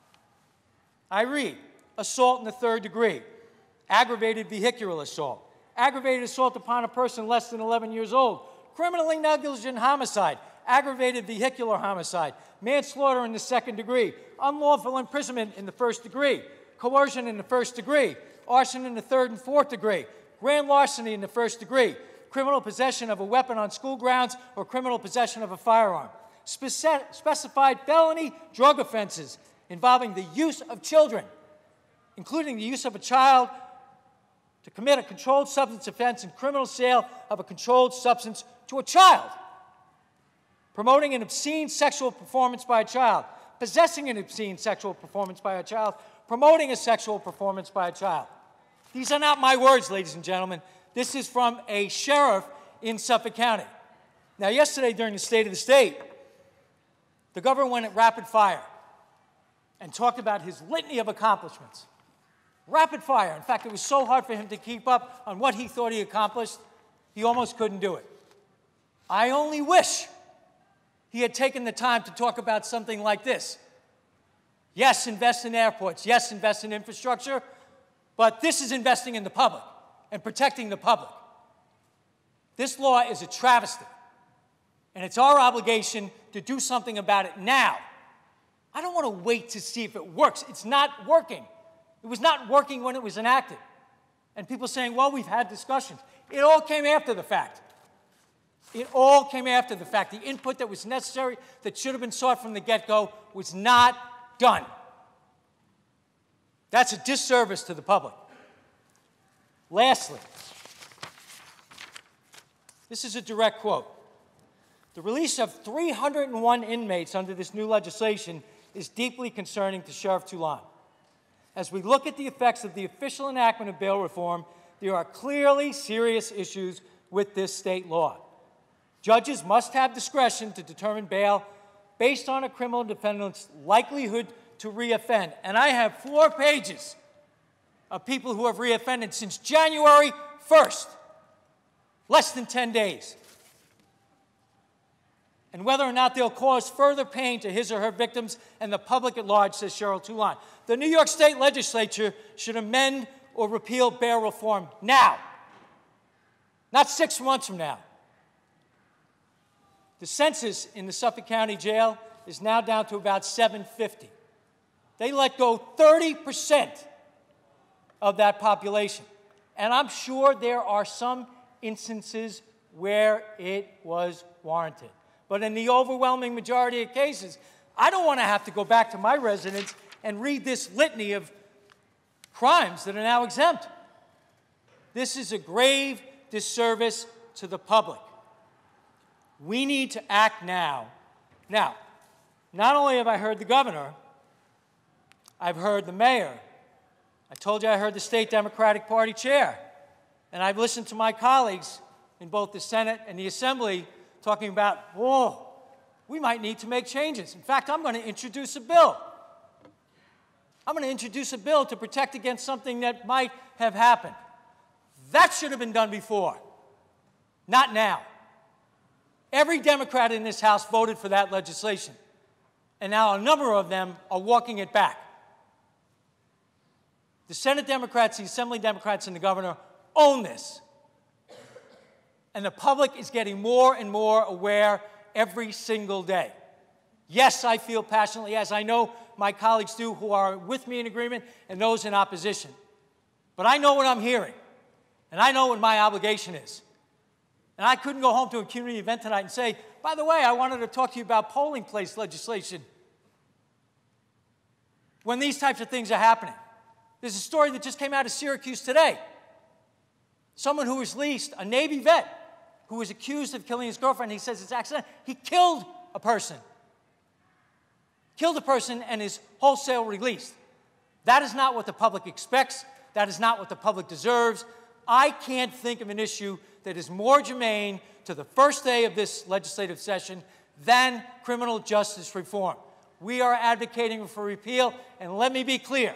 I read, assault in the third degree, aggravated vehicular assault, aggravated assault upon a person less than eleven years old, criminally negligent homicide, aggravated vehicular homicide, manslaughter in the second degree, unlawful imprisonment in the first degree, coercion in the first degree, arson in the third and fourth degree, grand larceny in the first degree, criminal possession of a weapon on school grounds, or criminal possession of a firearm. Speci- specified felony drug offenses involving the use of children, including the use of a child to commit a controlled substance offense and criminal sale of a controlled substance to a child, promoting an obscene sexual performance by a child, possessing an obscene sexual performance by a child, promoting a sexual performance by a child. These are not my words, ladies and gentlemen. This is from a sheriff in Suffolk County. Now, yesterday during the State of the State, the governor went at rapid fire and talked about his litany of accomplishments. Rapid fire. In fact, it was so hard for him to keep up on what he thought he accomplished, he almost couldn't do it. I only wish he had taken the time to talk about something like this. Yes, invest in airports. Yes, invest in infrastructure. But this is investing in the public and protecting the public. This law is a travesty. And it's our obligation to do something about it now. I don't want to wait to see if it works. It's not working. It was not working when it was enacted. And people saying, well, we've had discussions. It all came after the fact. It all came after the fact. The input that was necessary, that should have been sought from the get-go, was not done. That's a disservice to the public. Lastly, this is a direct quote. The release of three hundred one inmates under this new legislation is deeply concerning to Sheriff Toulon. As we look at the effects of the official enactment of bail reform, there are clearly serious issues with this state law. Judges must have discretion to determine bail based on a criminal defendant's likelihood to reoffend. And I have four pages of people who have reoffended since January first, less than ten days. And whether or not they'll cause further pain to his or her victims and the public at large, says Cheryl Toulon. The New York State Legislature should amend or repeal bail reform now, not six months from now. The census in the Suffolk County Jail is now down to about seven fifty. They let go thirty percent of that population. And I'm sure there are some instances where it was warranted. But in the overwhelming majority of cases, I don't want to have to go back to my residence and read this litany of crimes that are now exempt. This is a grave disservice to the public. We need to act now. Now, not only have I heard the governor, I've heard the mayor. I told you I heard the state Democratic Party chair. And I've listened to my colleagues in both the Senate and the Assembly talking about, whoa, we might need to make changes. In fact, I'm going to introduce a bill. I'm going to introduce a bill to protect against something that might have happened. That should have been done before, not now. Every Democrat in this House voted for that legislation, and now a number of them are walking it back. The Senate Democrats, the Assembly Democrats, and the governor own this. And the public is getting more and more aware every single day. Yes, I feel passionately, as I know my colleagues do who are with me in agreement and those in opposition. But I know what I'm hearing, and I know what my obligation is. And I couldn't go home to a community event tonight and say, by the way, I wanted to talk to you about polling place legislation when these types of things are happening. There's a story that just came out of Syracuse today. Someone who was leased, a Navy vet, who was accused of killing his girlfriend. He says it's accidental. He killed a person. Killed a person and is wholesale released. That is not what the public expects. That is not what the public deserves. I can't think of an issue that is more germane to the first day of this legislative session than criminal justice reform. We are advocating for repeal, and let me be clear.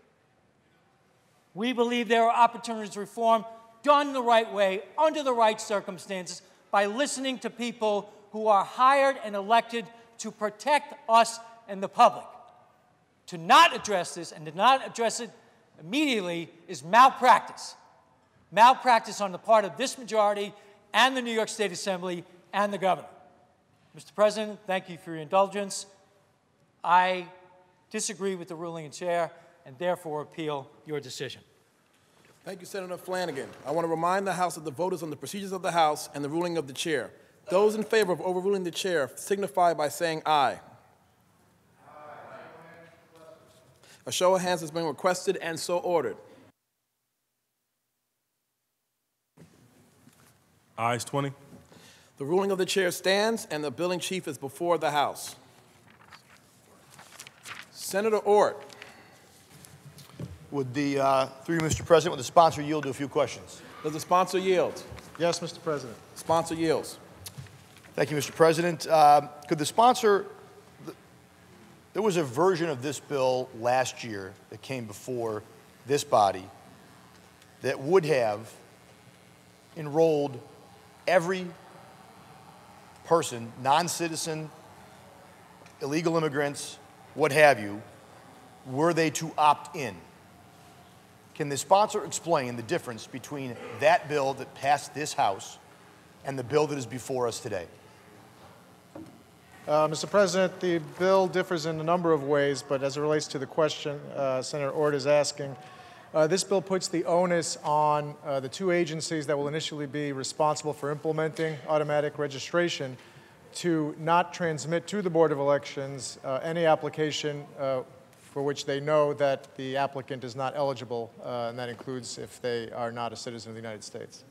We believe there are opportunities to reform done the right way, under the right circumstances, by listening to people who are hired and elected to protect us and the public. To not address this and to not address it immediately is malpractice. Malpractice on the part of this majority and the New York State Assembly and the governor. Mister President, thank you for your indulgence. I disagree with the ruling in chair and therefore appeal your decision. Thank you, Senator Flanagan. I want to remind the House of the voters on the procedures of the House and the ruling of the chair. Those in favor of overruling the chair signify by saying aye. Aye. A show of hands has been requested and so ordered. Ayes twenty. The ruling of the chair stands and the billing chief is before the House. Senator Ort. Would the, uh, through you, Mister President, would the sponsor yield to a few questions? Does the sponsor yield? Yes, Mister President. Sponsor yields. Thank you, Mister President. Uh, could the sponsor, th there was a version of this bill last year that came before this body that would have enrolled every person, non-citizen, illegal immigrants, what have you, were they to opt in. Can the sponsor explain the difference between that bill that passed this House and the bill that is before us today? Uh, Mister President, the bill differs in a number of ways, but as it relates to the question uh, Senator Ort is asking, uh, this bill puts the onus on uh, the two agencies that will initially be responsible for implementing automatic registration to not transmit to the Board of Elections uh, any application uh, for which they know that the applicant is not eligible, uh, and that includes if they are not a citizen of the United States.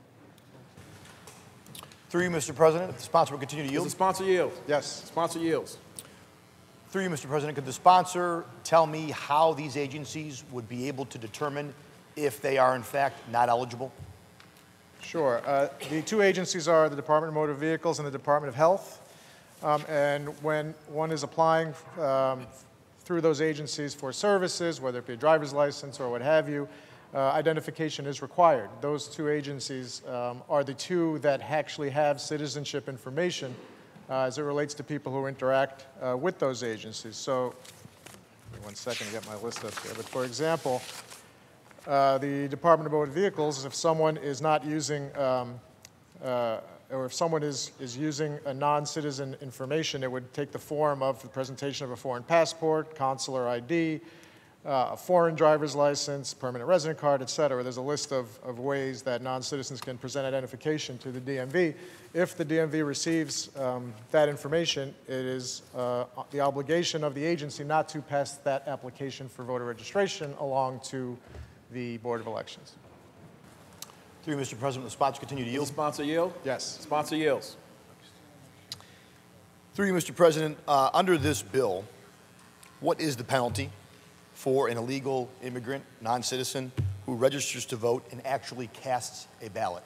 Through you, Mister President, if the sponsor will continue to yield. Does the sponsor yield? Yes. Sponsor yields. Through you, Mister President, could the sponsor tell me how these agencies would be able to determine if they are in fact not eligible? Sure. Uh, the two agencies are the Department of Motor Vehicles and the Department of Health. Um, and when one is applying um, through those agencies for services, whether it be a driver's license or what have you, uh, identification is required. Those two agencies um, are the two that actually have citizenship information uh, as it relates to people who interact uh, with those agencies. So, give me one second to get my list up here. But for example, uh, the Department of Motor Vehicles, if someone is not using um, uh, or if someone is, is using a non-citizen information, it would take the form of the presentation of a foreign passport, consular I D, uh, a foreign driver's license, permanent resident card, et cetera. There's a list of, of ways that non-citizens can present identification to the D M V. If the D M V receives um, that information, it is uh, the obligation of the agency not to pass that application for voter registration along to the Board of Elections. Through you, Mister President, will the sponsor continue to yield? Does the sponsor yield? Yes. Sponsor yields. Through you, Mister President, uh, under this bill, what is the penalty for an illegal immigrant, non-citizen, who registers to vote and actually casts a ballot?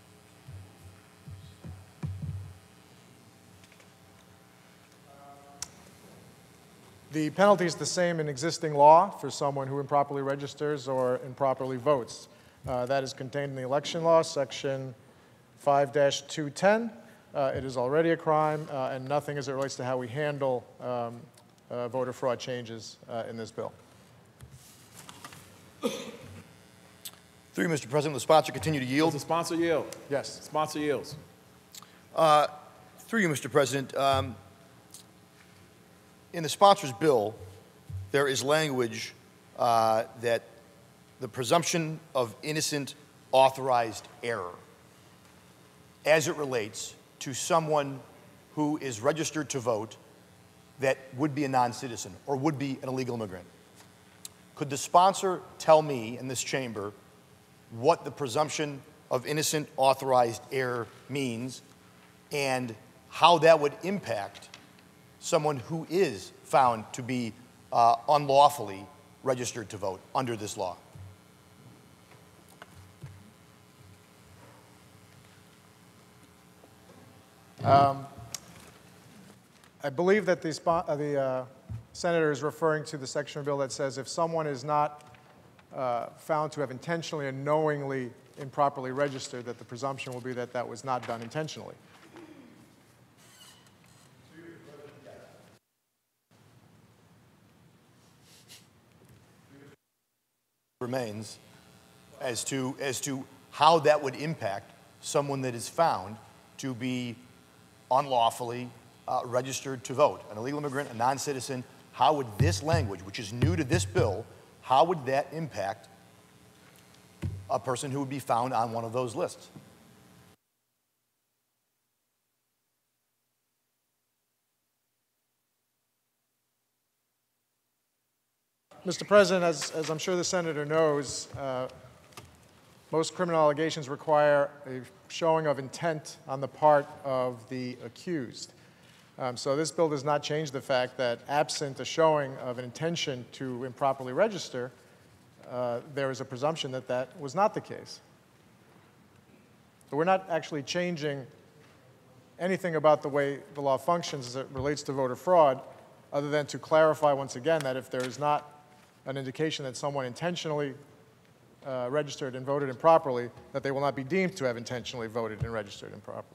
The penalty is the same in existing law for someone who improperly registers or improperly votes. Uh, that is contained in the election law, section five dash two ten. Uh, it is already a crime, uh, and nothing as it relates to how we handle um, uh, voter fraud changes uh, in this bill. Through you, Mister President, will the sponsor continue to yield? Does the sponsor yield? Yes. Sponsor yields. Uh, through you, Mister President, um, in the sponsor's bill, there is language uh, that the presumption of innocent authorized error as it relates to someone who is registered to vote that would be a non-citizen or would be an illegal immigrant. Could the sponsor tell me in this chamber what the presumption of innocent authorized error means and how that would impact someone who is found to be uh, unlawfully registered to vote under this law? Um, I believe that the, spo- uh, the uh, senator is referring to the section of the bill that says if someone is not uh, found to have intentionally and knowingly improperly registered, that the presumption will be that that was not done intentionally. Remains as to, as to how that would impact someone that is found to be unlawfully uh, registered to vote, an illegal immigrant, a non-citizen. How would this language, which is new to this bill, how would that impact a person who would be found on one of those lists? Mister President, as, as I'm sure the senator knows, uh, most criminal allegations require a showing of intent on the part of the accused. Um, so this bill does not change the fact that absent a showing of an intention to improperly register, uh, there is a presumption that that was not the case. So we're not actually changing anything about the way the law functions as it relates to voter fraud, other than to clarify once again that if there is not an indication that someone intentionally uh, registered and voted improperly, that they will not be deemed to have intentionally voted and registered improperly.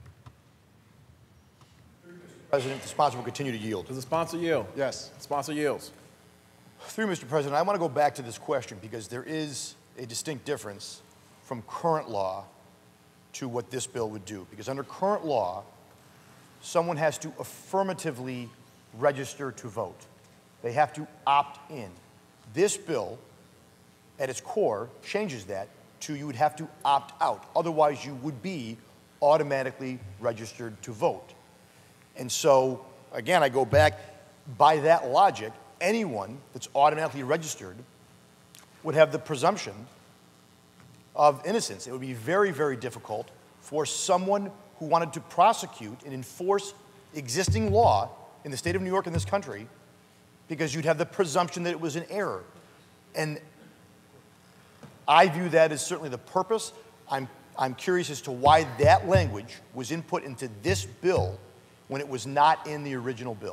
President, the sponsor will continue to yield. Does the sponsor yield? Yes. The sponsor yields. Through Mister President, I want to go back to this question because there is a distinct difference from current law to what this bill would do. Because under current law, someone has to affirmatively register to vote. They have to opt in. This bill, at its core, changes that to you would have to opt out. Otherwise, you would be automatically registered to vote. And so, again, I go back, by that logic, anyone that's automatically registered would have the presumption of innocence. It would be very, very difficult for someone who wanted to prosecute and enforce existing law in the state of New York and this country, because you'd have the presumption that it was an error. And I view that as certainly the purpose. I'm, I'm curious as to why that language was input into this bill when it was not in the original bill.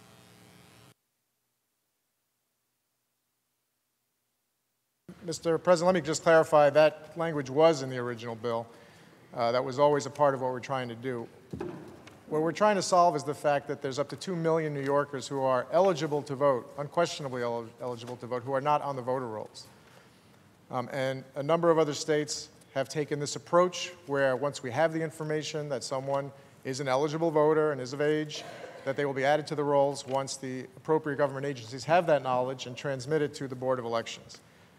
Mister President, let me just clarify that language was in the original bill. Uh, that was always a part of what we're trying to do. What we're trying to solve is the fact that there's up to two million New Yorkers who are eligible to vote, unquestionably el eligible to vote, who are not on the voter rolls. Um, and a number of other states have taken this approach where once we have the information that someone is an eligible voter and is of age, that they will be added to the rolls once the appropriate government agencies have that knowledge and transmit it to the Board of Elections.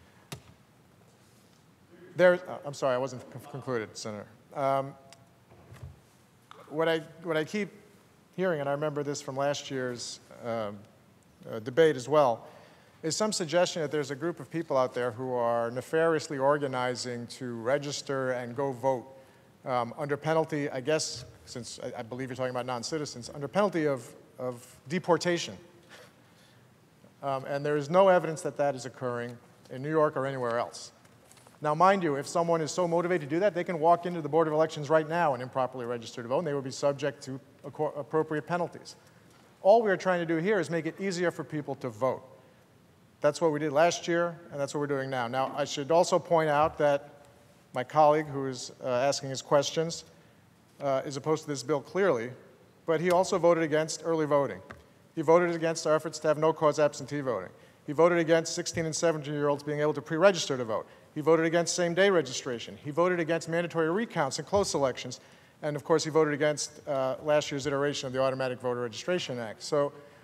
There, uh, I'm sorry, I wasn't concluded, Senator. Um, what, I, what I keep hearing, and I remember this from last year's um, uh, debate as well, is some suggestion that there's a group of people out there who are nefariously organizing to register and go vote um, under penalty, I guess, since I, I believe you're talking about non-citizens, under penalty of, of deportation. Um, and there is no evidence that that is occurring in New York or anywhere else. Now, mind you, if someone is so motivated to do that, they can walk into the Board of Elections right now and improperly register to vote, and they would be subject to appropriate penalties. All we are trying to do here is make it easier for people to vote. That's what we did last year, and that's what we're doing now. Now, I should also point out that my colleague who is uh, asking his questions uh, is opposed to this bill clearly, but he also voted against early voting. He voted against our efforts to have no-cause absentee voting. He voted against sixteen and seventeen-year-olds being able to pre-register to vote. He voted against same-day registration. He voted against mandatory recounts in close elections. And, of course, he voted against uh, last year's iteration of the Automatic Voter Registration Act. So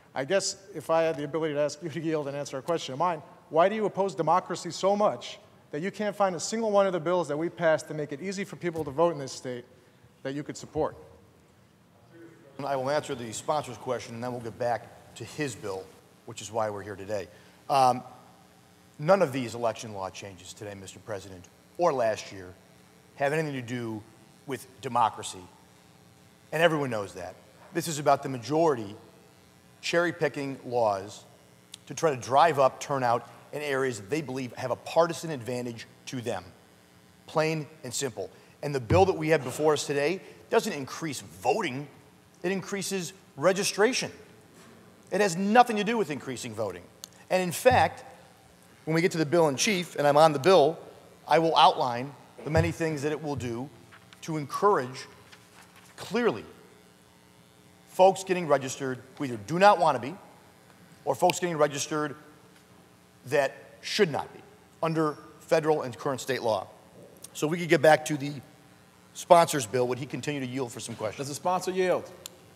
I guess if I had the ability to ask you to yield and answer a question of mine, why do you oppose democracy so much that you can't find a single one of the bills that we passed to make it easy for people to vote in this state that you could support? I will answer the sponsor's question, and then we'll get back to his bill, which is why we're here today. Um, none of these election law changes today, Mister President, or last year, have anything to do with democracy. And everyone knows that. This is about the majority cherry-picking laws to try to drive up turnout in areas that they believe have a partisan advantage to them. Plain and simple. And the bill that we have before us today doesn't increase voting, it increases registration. It has nothing to do with increasing voting. And in fact, when we get to the bill in chief, and I'm on the bill, I will outline the many things that it will do to encourage, clearly, folks getting registered who either do not want to be, or folks getting registered that should not be, under federal and current state law. So we could get back to the sponsor's bill. Would he continue to yield for some questions? Does the sponsor yield?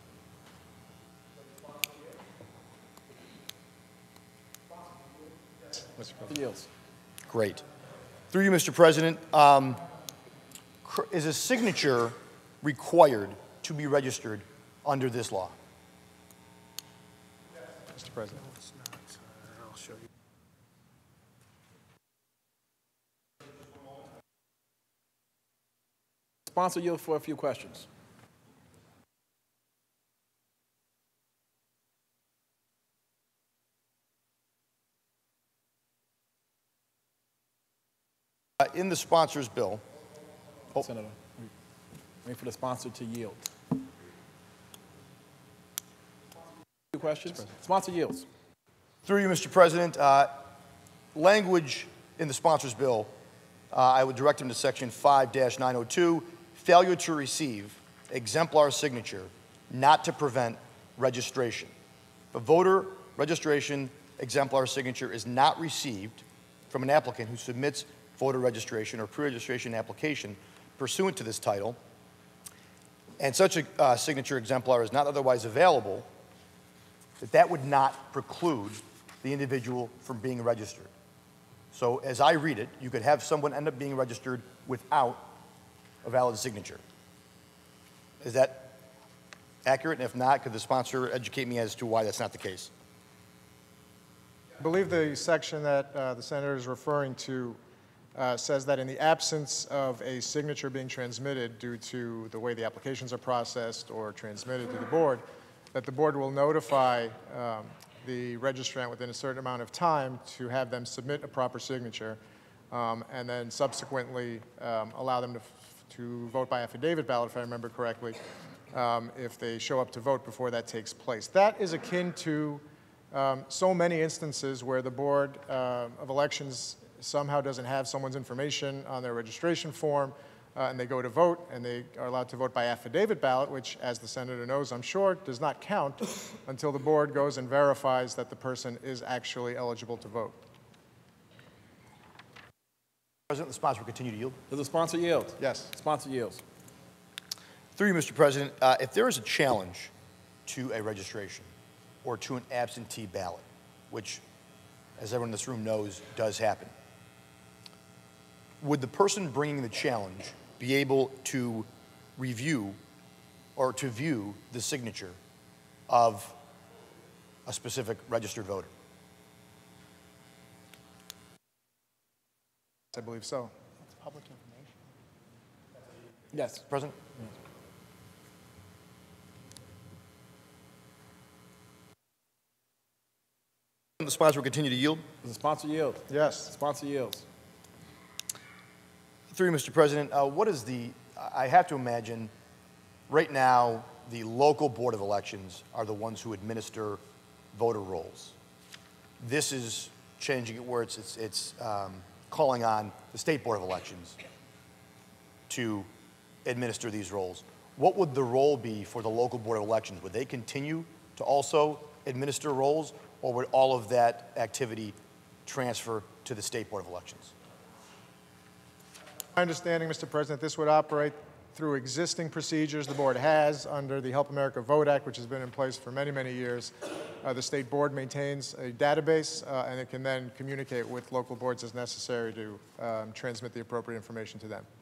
He yields. Great. Through you, Mister President, um, is a signature required to be registered under this law? Mister President. I'll show you. Sponsor yield for a few questions. Uh, in the sponsor's bill, Oh. Senator, wait for the sponsor to yield. Two questions. Sponsor yields. through you, Mister President, uh, language in the sponsor's bill, uh, I would direct him to section five dash nine oh two, failure to receive exemplar signature not to prevent registration. If a voter registration exemplar signature is not received from an applicant who submits voter registration or pre-registration application pursuant to this title, and such a uh, signature exemplar is not otherwise available, that that would not preclude the individual from being registered. So as I read it, you could have someone end up being registered without a valid signature. Is that accurate? And if not, could the sponsor educate me as to why that's not the case? I believe the section that uh, the senator is referring to uh, says that in the absence of a signature being transmitted due to the way the applications are processed or transmitted to the board, that the board will notify um, the registrant within a certain amount of time to have them submit a proper signature, um, and then subsequently um, allow them to, to vote by affidavit ballot, if I remember correctly, um, if they show up to vote before that takes place. That is akin to um, so many instances where the Board uh, of Elections somehow doesn't have someone's information on their registration form, uh, and they go to vote, and they are allowed to vote by affidavit ballot, which, as the senator knows, I'm sure, does not count until the board goes and verifies that the person is actually eligible to vote. President, the sponsor will continue to yield. Does the sponsor yield? Yes. Sponsor yields. Through you, Mister President, uh, if there is a challenge to a registration or to an absentee ballot, which, as everyone in this room knows, does happen, would the person bringing the challenge be able to review or to view the signature of a specific registered voter? I believe so. That's public information. Yes. President? The sponsor will continue to yield. Does the sponsor yield? Yes. Sponsor yields. Through you, Mister President, uh, what is the, I have to imagine, right now, the local Board of Elections are the ones who administer voter rolls. This is changing it where it's, it's, it's um, calling on the State Board of Elections to administer these rolls. What would the role be for the local Board of Elections? Would they continue to also administer rolls, or would all of that activity transfer to the State Board of Elections? My understanding, Mister President, this would operate through existing procedures the board has under the Help America Vote Act, which has been in place for many, many years. Uh, the state board maintains a database, uh, and it can then communicate with local boards as necessary to um, transmit the appropriate information to them.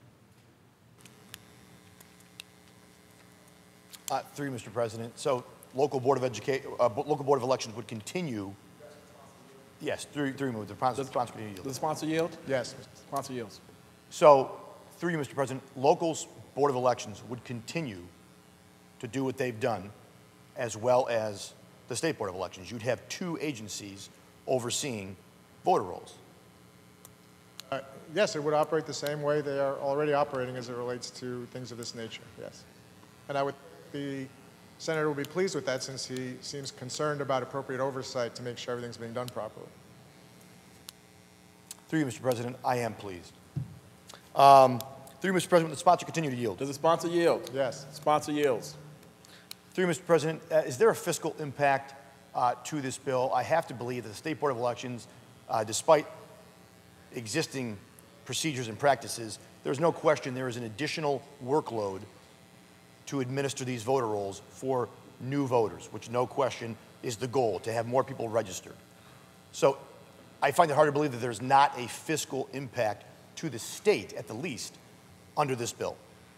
Uh, through you, Mister President. So, local board of education, uh, local board of elections would continue. Yes, through through you, the sponsor, sponsor continue. Does the sponsor yield? Yes. Sponsor yields. So, through you, Mister President, local board of elections would continue to do what they've done, as well as the state board of elections. You'd have two agencies overseeing voter rolls. Uh, yes, it would operate the same way they are already operating as it relates to things of this nature, yes. And I would, the Senator will be pleased with that since he seems concerned about appropriate oversight to make sure everything's being done properly. Through you, Mister President, I am pleased. Um, through you, Mister President, the sponsor continue to yield. Does the sponsor yield? Yes. Sponsor yields. Through you, Mister President, uh, is there a fiscal impact uh, to this bill? I have to believe that the State Board of Elections, uh, despite existing procedures and practices, there's no question there is an additional workload to administer these voter rolls for new voters, which no question is the goal, to have more people registered. So I find it hard to believe that there's not a fiscal impact to the state, at the least, under this bill.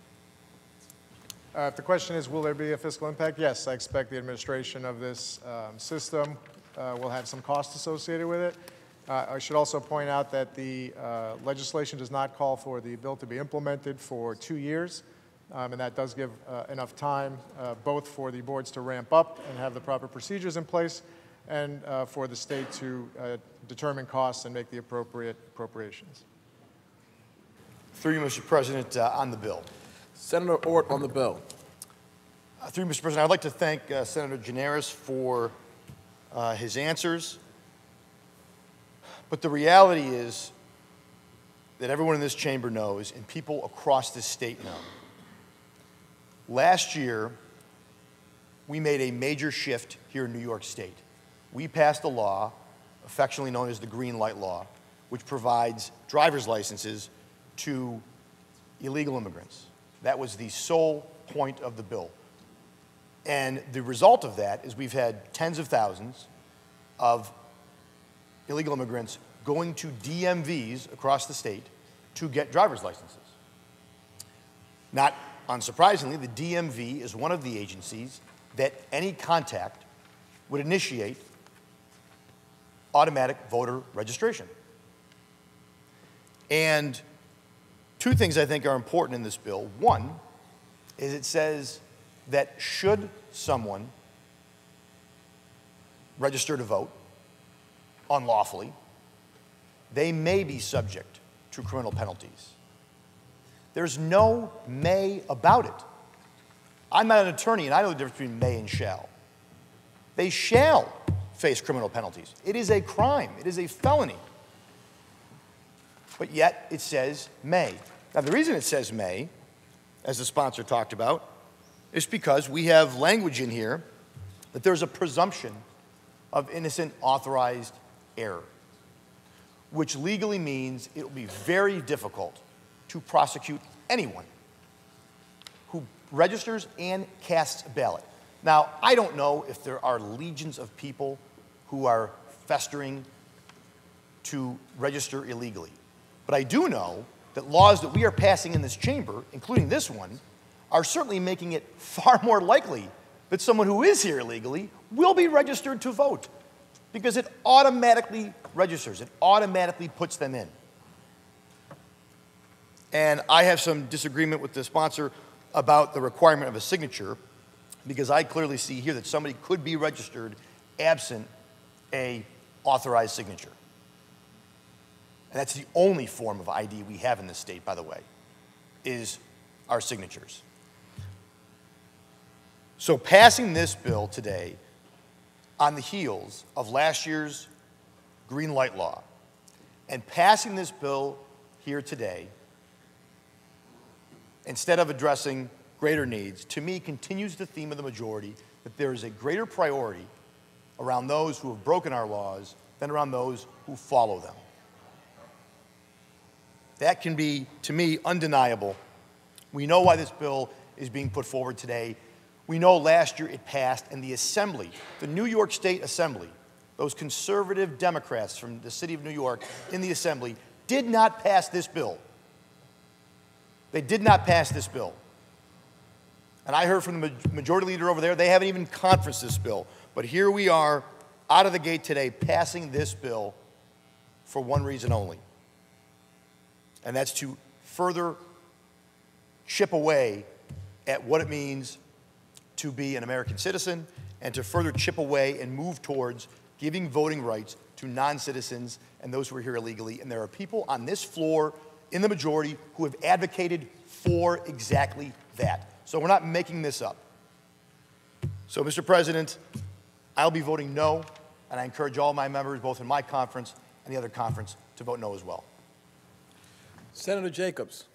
Uh, if the question is, will there be a fiscal impact? Yes, I expect the administration of this um, system uh, will have some cost associated with it. Uh, I should also point out that the uh, legislation does not call for the bill to be implemented for two years, um, and that does give uh, enough time uh, both for the boards to ramp up and have the proper procedures in place, and uh, for the state to uh, determine costs and make the appropriate appropriations. Through you, Mister President, uh, on the bill. Senator Ort on the bill. Uh, through you, Mister President, I'd like to thank uh, Senator Gianaris for uh, his answers. But the reality is that everyone in this chamber knows, and people across this state know. Last year, we made a major shift here in New York State. We passed a law, affectionately known as the Green Light Law, which provides driver's licenses to illegal immigrants. That was the sole point of the bill. And the result of that is we've had tens of thousands of illegal immigrants going to D M Vs across the state to get driver's licenses. Not unsurprisingly, the D M V is one of the agencies that any contact would initiate automatic voter registration. And two things I think are important in this bill. One is it says that should someone register to vote unlawfully, they may be subject to criminal penalties. There's no may about it. I'm not an attorney, and I know the difference between may and shall. They shall face criminal penalties. It is a crime. It is a felony. But yet it says may. Now, the reason it says may, as the sponsor talked about, is because we have language in here that there's a presumption of innocent authorized error, which legally means it will be very difficult to prosecute anyone who registers and casts a ballot. Now, I don't know if there are legions of people who are festering to register illegally, but I do know that laws that we are passing in this chamber, including this one, are certainly making it far more likely that someone who is here illegally will be registered to vote, because it automatically registers. It automatically puts them in. And I have some disagreement with the sponsor about the requirement of a signature, because I clearly see here that somebody could be registered absent a authorized signature. And that's the only form of I D we have in this state, by the way, is our signatures. So passing this bill today on the heels of last year's Green Light Law and passing this bill here today, instead of addressing greater needs, to me continues the theme of the majority that there is a greater priority around those who have broken our laws than around those who follow them. That can be, to me, undeniable. We know why this bill is being put forward today. We know last year it passed, and the Assembly, the New York State Assembly, those conservative Democrats from the city of New York in the Assembly, did not pass this bill. They did not pass this bill. And I heard from the majority leader over there, they haven't even conferenced this bill. But here we are, out of the gate today, passing this bill for one reason only. And that's to further chip away at what it means to be an American citizen and to further chip away and move towards giving voting rights to non-citizens and those who are here illegally. And there are people on this floor in the majority who have advocated for exactly that. So we're not making this up. So, Mister President, I'll be voting no, and I encourage all my members, both in my conference and the other conference, to vote no as well. Senator Jacobs.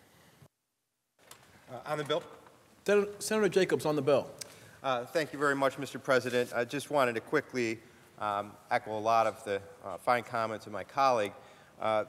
Uh, on the bill? Senator, Senator Jacobs on the bill. Uh, thank you very much, Mister President. I just wanted to quickly um, echo a lot of the uh, fine comments of my colleague. Uh,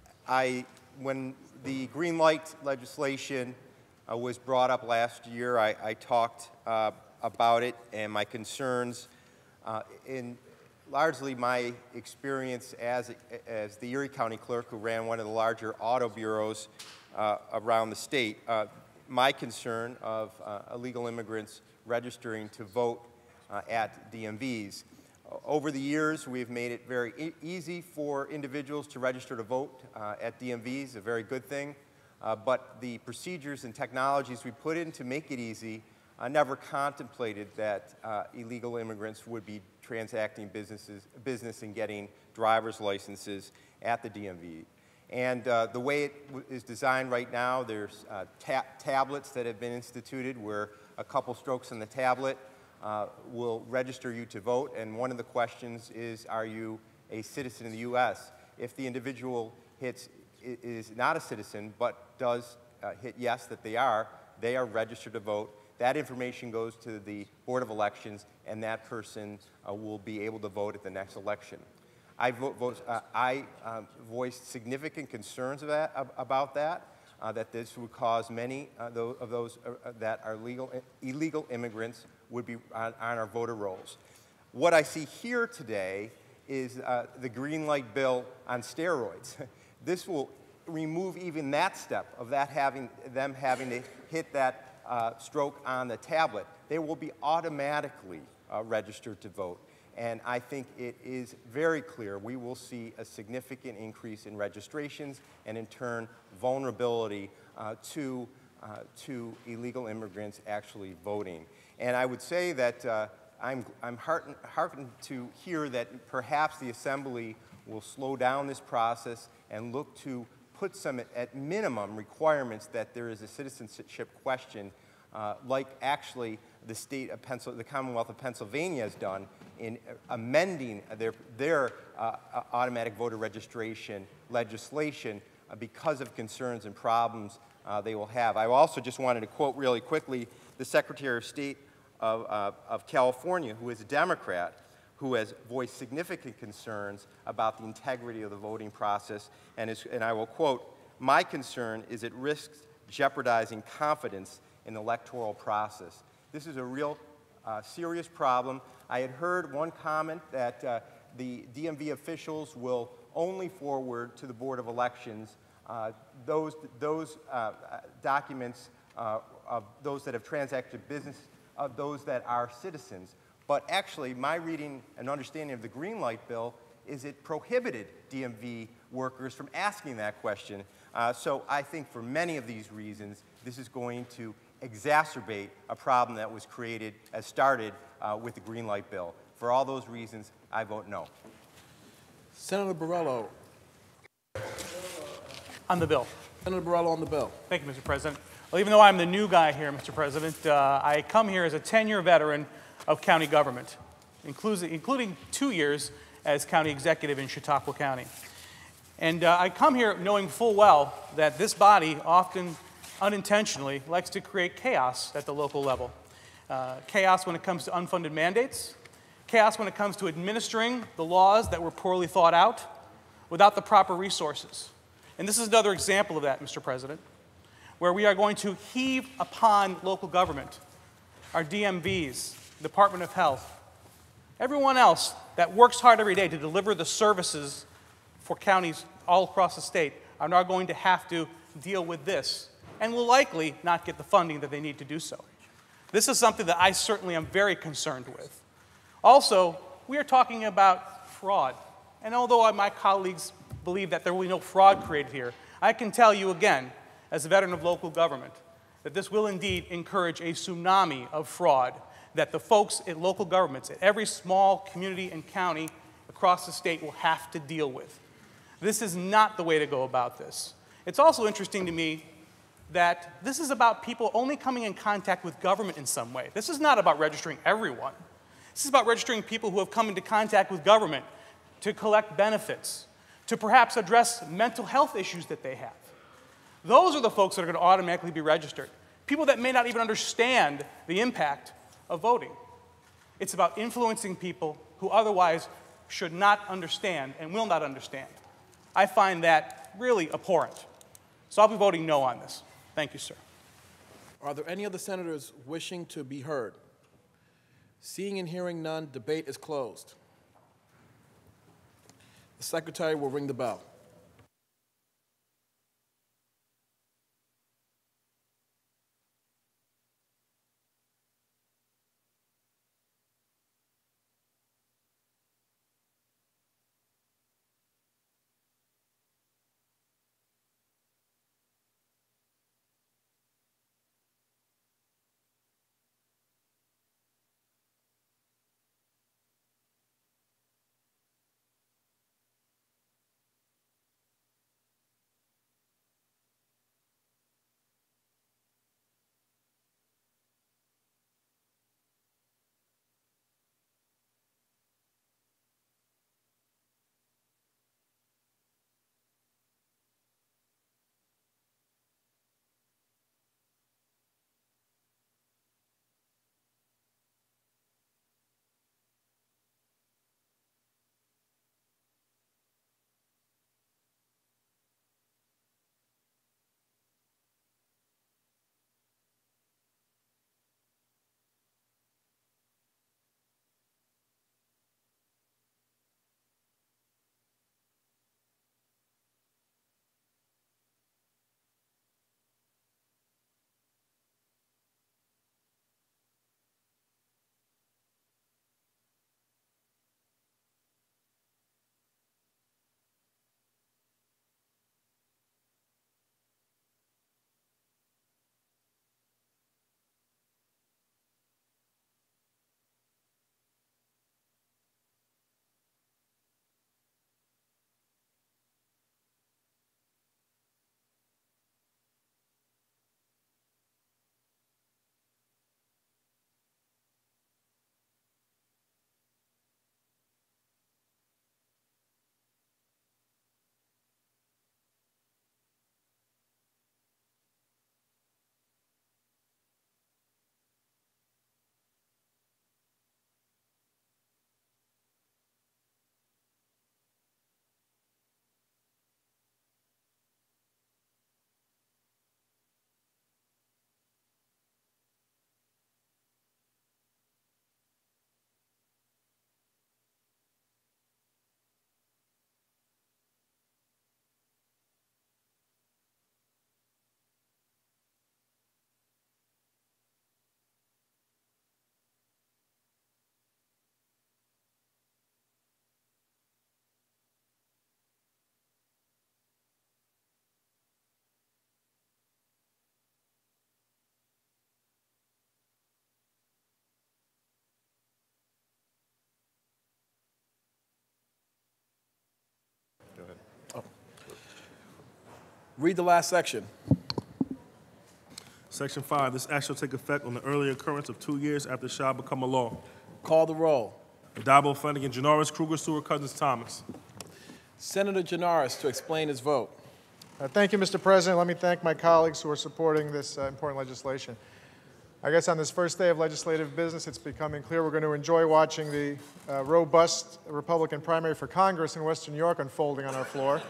I, when the green light legislation uh, was brought up last year, I, I talked uh, about it and my concerns. Uh, in largely my experience as, as the Erie County Clerk, who ran one of the larger auto bureaus uh, around the state, uh, my concern of uh, illegal immigrants registering to vote uh, at D M Vs. Over the years, we've made it very e easy for individuals to register to vote uh, at D M Vs, a very good thing. Uh, but the procedures and technologies we put in to make it easy uh, never contemplated that uh, illegal immigrants would be transacting businesses, business and getting driver's licenses at the D M V. And uh, the way it w is designed right now, there's uh, ta tablets that have been instituted where a couple strokes on the tablet uh, will register you to vote. And one of the questions is, are you a citizen of the U S? If the individual hits, is not a citizen but does uh, hit yes that they are, they are registered to vote. That information goes to the Board of Elections, and that person uh, will be able to vote at the next election. I, vote, vote, uh, I uh, voiced significant concerns of that, uh, about that, uh, that this would cause many uh, those, of those uh, that are legal, illegal immigrants would be on, on our voter rolls. What I see here today is uh, the green light bill on steroids. This will remove even that step of that having, them having to hit that uh, stroke on the tablet. They will be automatically uh, registered to vote. And I think it is very clear we will see a significant increase in registrations and, in turn, vulnerability uh, to, uh, to illegal immigrants actually voting. And I would say that uh, I'm, I'm heartened, heartened to hear that perhaps the Assembly will slow down this process and look to put some, at minimum, requirements that there is a citizenship question, uh, like actually the state of Pencil, the Commonwealth of Pennsylvania has done in amending their, their uh, automatic voter registration legislation uh, because of concerns and problems uh, they will have. I also just wanted to quote really quickly the Secretary of State of, uh, of California, who is a Democrat, who has voiced significant concerns about the integrity of the voting process, and, is, and I will quote, "My concern is it risks jeopardizing confidence in the electoral process." This is a real uh, serious problem. I had heard one comment that uh, the D M V officials will only forward to the Board of Elections uh, those, those uh, documents uh, of those that have transacted business, of those that are citizens. But actually, my reading and understanding of the green light bill is it prohibited D M V workers from asking that question. Uh, so I think for many of these reasons, this is going to exacerbate a problem that was created, as started uh, with the green light bill. For all those reasons, I vote no. Senator Borrello. On the bill. Senator Borrello on the bill. Thank you, Mister President. Well, even though I'm the new guy here, Mister President, uh, I come here as a ten-year veteran of county government, including, including two years as county executive in Chautauqua County. And uh, I come here knowing full well that this body often unintentionally likes to create chaos at the local level. Uh, chaos when it comes to unfunded mandates, chaos when it comes to administering the laws that were poorly thought out without the proper resources. And this is another example of that, Mister President, where we are going to heave upon local government our D M Vs, Department of Health, everyone else that works hard every day to deliver the services for counties all across the state are now going to have to deal with this and will likely not get the funding that they need to do so. This is something that I certainly am very concerned with. Also, we are talking about fraud. And although my colleagues believe that there will be no fraud created here, I can tell you again, as a veteran of local government, that this will indeed encourage a tsunami of fraud that the folks at local governments, at every small community and county across the state will have to deal with. This is not the way to go about this. It's also interesting to me that this is about people only coming in contact with government in some way. This is not about registering everyone. This is about registering people who have come into contact with government to collect benefits, to perhaps address mental health issues that they have. Those are the folks that are going to automatically be registered. People that may not even understand the impact of voting. It's about influencing people who otherwise should not understand and will not understand. I find that really abhorrent. So I'll be voting no on this. Thank you, sir. Are there any other senators wishing to be heard? Seeing and hearing none, debate is closed. The secretary will ring the bell. Read the last section. Section five, this act shall take effect on the early occurrence of two years after it shall become a law. Call the roll. Addabbo, Flanagan, Janoris, Kruger, Stewart, Cousins, Thomas. Senator Janoris to explain his vote. Uh, thank you, Mister President. Let me thank my colleagues who are supporting this uh, important legislation. I guess on this first day of legislative business, it's becoming clear we're going to enjoy watching the uh, robust Republican primary for Congress in Western New York unfolding on our floor.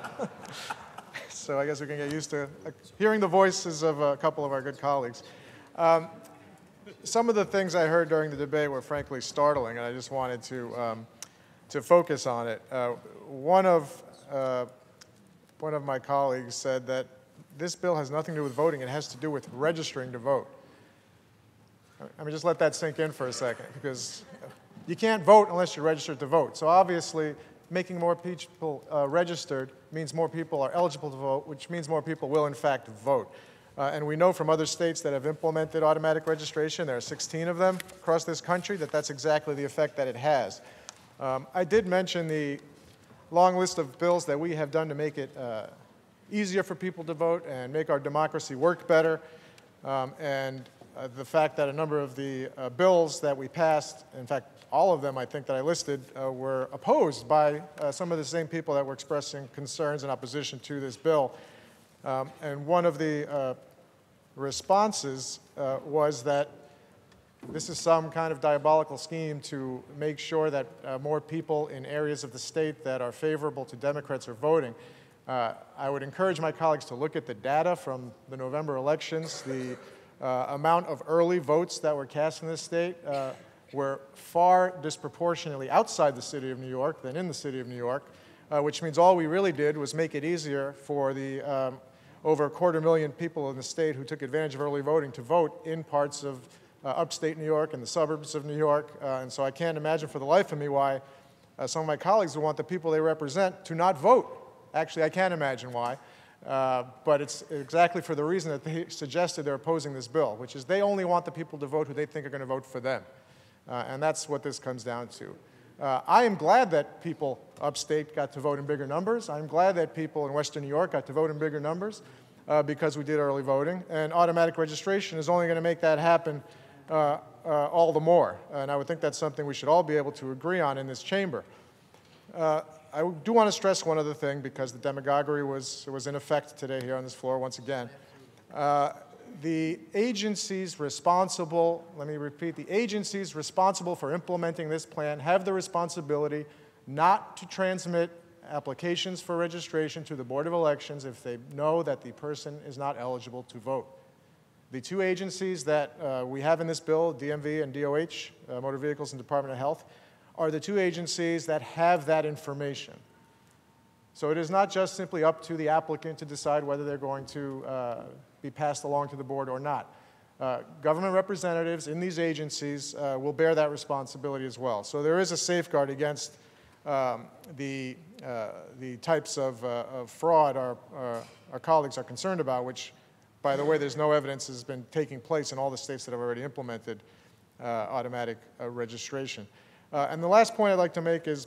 So I guess we can get used to uh, hearing the voices of a couple of our good colleagues. Um, some of the things I heard during the debate were frankly startling, and I just wanted to, um, to focus on it. Uh, one, of, uh, one of my colleagues said that this bill has nothing to do with voting. It has to do with registering to vote. I mean, just let that sink in for a second, because you can't vote unless you're registered to vote. So obviously, making more people uh, registered means more people are eligible to vote, which means more people will, in fact, vote. Uh, and we know from other states that have implemented automatic registration, there are sixteen of them across this country, that that's exactly the effect that it has. Um, I did mention the long list of bills that we have done to make it uh, easier for people to vote and make our democracy work better. Um, and uh, the fact that a number of the uh, bills that we passed, in fact, all of them I think that I listed, uh, were opposed by uh, some of the same people that were expressing concerns and opposition to this bill. Um, and one of the uh, responses uh, was that this is some kind of diabolical scheme to make sure that uh, more people in areas of the state that are favorable to Democrats are voting. Uh, I would encourage my colleagues to look at the data from the November elections. The uh, amount of early votes that were cast in this state uh, were far disproportionately outside the city of New York than in the city of New York, uh, which means all we really did was make it easier for the um, over a quarter million people in the state who took advantage of early voting to vote in parts of uh, upstate New York and the suburbs of New York. Uh, and so I can't imagine for the life of me why uh, some of my colleagues would want the people they represent to not vote. Actually, I can't imagine why. Uh, but it's exactly for the reason that they suggested they're opposing this bill, which is they only want the people to vote who they think are going to vote for them. Uh, and that's what this comes down to. Uh, I am glad that people upstate got to vote in bigger numbers. I'm glad that people in Western New York got to vote in bigger numbers uh, because we did early voting. And automatic registration is only going to make that happen uh, uh, all the more. And I would think that's something we should all be able to agree on in this chamber. Uh, I do want to stress one other thing, because the demagoguery was, was in effect today here on this floor once again. Uh, The agencies responsible, let me repeat, the agencies responsible for implementing this plan have the responsibility not to transmit applications for registration to the Board of Elections if they know that the person is not eligible to vote. The two agencies that uh, we have in this bill, D M V and D O H, uh, Motor Vehicles and Department of Health, are the two agencies that have that information. So it is not just simply up to the applicant to decide whether they're going to uh, be passed along to the board or not. Uh, government representatives in these agencies uh, will bear that responsibility as well. So there is a safeguard against um, the, uh, the types of, uh, of fraud our, uh, our colleagues are concerned about, which, by the way, there's no evidence has been taking place in all the states that have already implemented uh, automatic uh, registration. Uh, and the last point I'd like to make is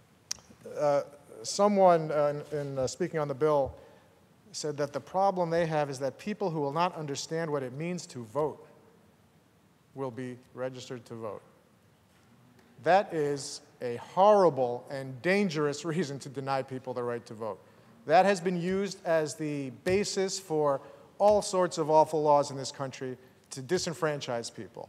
uh, someone uh, in, in uh, speaking on the bill said that the problem they have is that people who will not understand what it means to vote will be registered to vote. That is a horrible and dangerous reason to deny people the right to vote. That has been used as the basis for all sorts of awful laws in this country to disenfranchise people.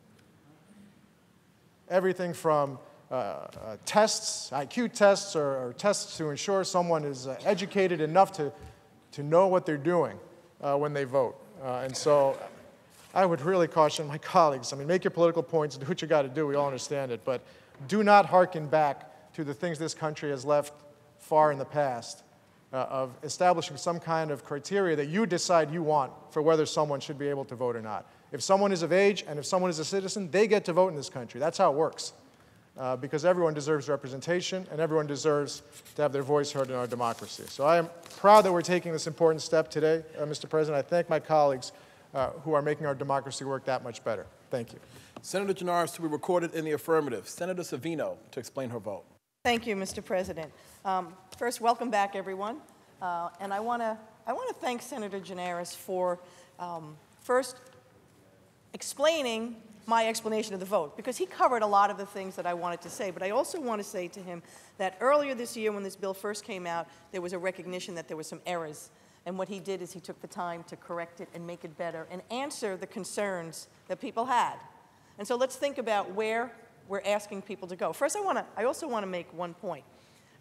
Everything from uh, uh, tests, I Q tests, or, or tests to ensure someone is uh, educated enough to, to know what they're doing uh, when they vote. Uh, and so I would really caution my colleagues, I mean, make your political points, do what you got to do, we all understand it, but do not hearken back to the things this country has left far in the past uh, of establishing some kind of criteria that you decide you want for whether someone should be able to vote or not. If someone is of age and if someone is a citizen, they get to vote in this country. That's how it works. Uh, because everyone deserves representation and everyone deserves to have their voice heard in our democracy. So I am proud that we're taking this important step today, uh, Mister President. I thank my colleagues uh, who are making our democracy work that much better. Thank you. Senator Gennaro to be recorded in the affirmative. Senator Savino to explain her vote. Thank you, Mister President. Um, first, welcome back, everyone. Uh, and I want to I want to thank Senator Gianaris for um, first explaining my explanation of the vote, because he covered a lot of the things that I wanted to say. But I also want to say to him that earlier this year when this bill first came out, there was a recognition that there were some errors. And what he did is he took the time to correct it and make it better and answer the concerns that people had. And so let's think about where we're asking people to go. First, I, want to, I also want to make one point.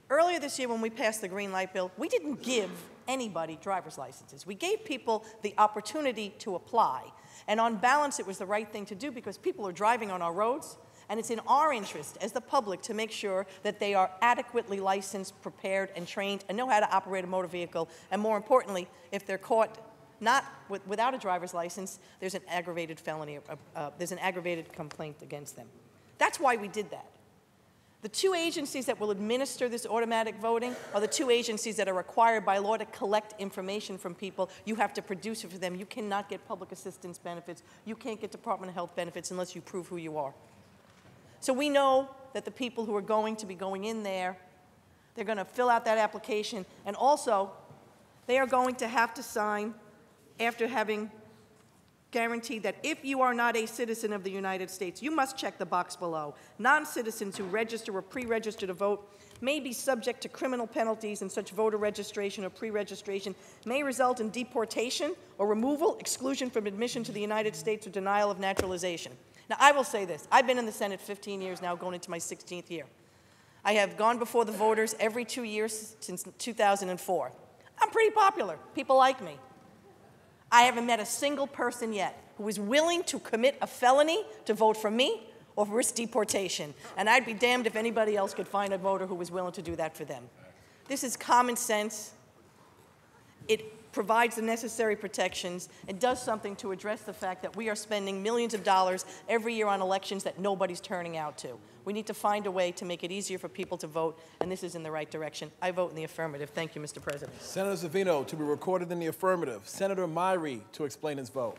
Earlier this year when we passed the green light bill, we didn't give anybody driver's licenses. We gave people the opportunity to apply. And on balance, it was the right thing to do because people are driving on our roads, and it's in our interest as the public to make sure that they are adequately licensed, prepared, and trained, and know how to operate a motor vehicle. And more importantly, if they're caught not with, without a driver's license, there's an aggravated felony, uh, uh, there's an aggravated complaint against them. That's why we did that. The two agencies that will administer this automatic voting are the two agencies that are required by law to collect information from people. You have to produce it for them. You cannot get public assistance benefits. You can't get Department of Health benefits unless you prove who you are. So we know that the people who are going to be going in there, they're going to fill out that application, and also they are going to have to sign after having guaranteed that if you are not a citizen of the United States, you must check the box below. Non-citizens who register or pre-register to vote may be subject to criminal penalties, and such voter registration or pre-registration may result in deportation or removal, exclusion from admission to the United States, or denial of naturalization. Now, I will say this. I've been in the Senate fifteen years now, going into my sixteenth year. I have gone before the voters every two years since two thousand four. I'm pretty popular. People like me. I haven't met a single person yet who is willing to commit a felony to vote for me or risk deportation. And I'd be damned if anybody else could find a voter who was willing to do that for them. This is common sense. It provides the necessary protections. It does something to address the fact that we are spending millions of dollars every year on elections that nobody's turning out to. We need to find a way to make it easier for people to vote, and this is in the right direction. I vote in the affirmative. Thank you, Mister President. Senator Savino to be recorded in the affirmative. Senator Myrie to explain his vote.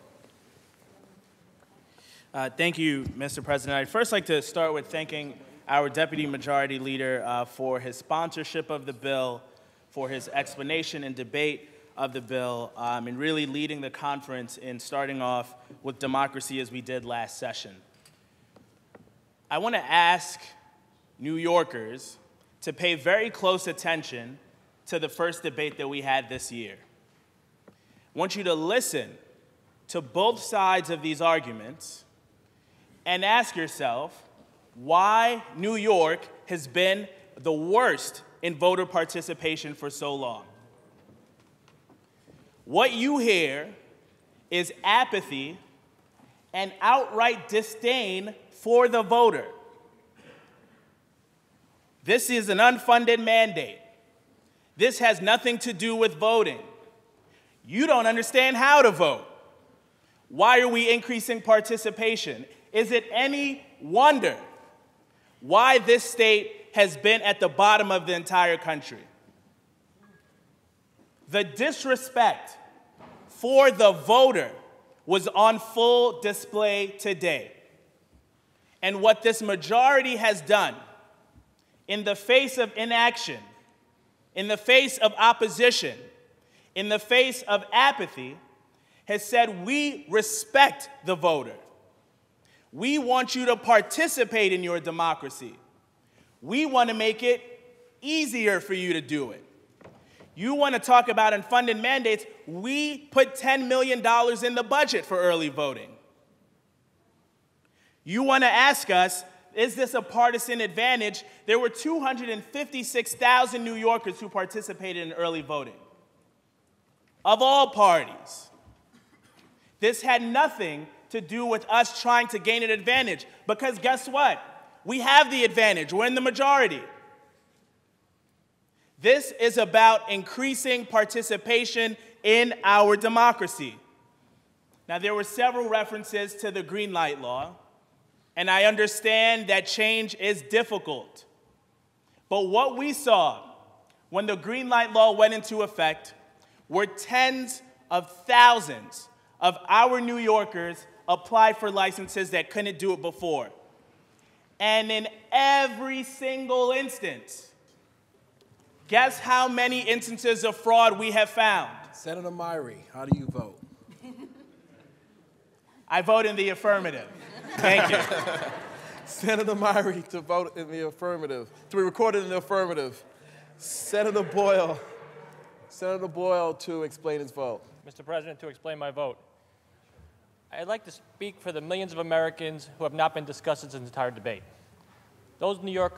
Uh, thank you, Mister President. I'd first like to start with thanking our Deputy Majority Leader uh, for his sponsorship of the bill, for his explanation and debate of the bill, um, and really leading the conference in starting off with democracy as we did last session. I want to ask New Yorkers to pay very close attention to the first debate that we had this year. I want you to listen to both sides of these arguments and ask yourself why New York has been the worst in voter participation for so long. What you hear is apathy and outright disdain for the voter. This is an unfunded mandate. This has nothing to do with voting. You don't understand how to vote. Why are we increasing participation? Is it any wonder why this state has been at the bottom of the entire country? The disrespect for the voter was on full display today. And what this majority has done in the face of inaction, in the face of opposition, in the face of apathy, has said, we respect the voter. We want you to participate in your democracy. We want to make it easier for you to do it. You want to talk about unfunded mandates? We put ten million dollars in the budget for early voting. You want to ask us, is this a partisan advantage? There were two hundred fifty-six thousand New Yorkers who participated in early voting, of all parties. This had nothing to do with us trying to gain an advantage, because guess what? We have the advantage. We're in the majority. This is about increasing participation in our democracy. Now, there were several references to the green light law, and I understand that change is difficult. But what we saw when the green light law went into effect were tens of thousands of our New Yorkers applied for licenses that couldn't do it before. And in every single instance, guess how many instances of fraud we have found? Senator Myrie, how do you vote? I vote in the affirmative. Thank you. Senator Myrie to vote in the affirmative, to be recorded in the affirmative. Senator Boyle, Senator Boyle to explain his vote. Mister President, to explain my vote. I'd like to speak for the millions of Americans who have not been discussed in this entire debate. Those New Yorkers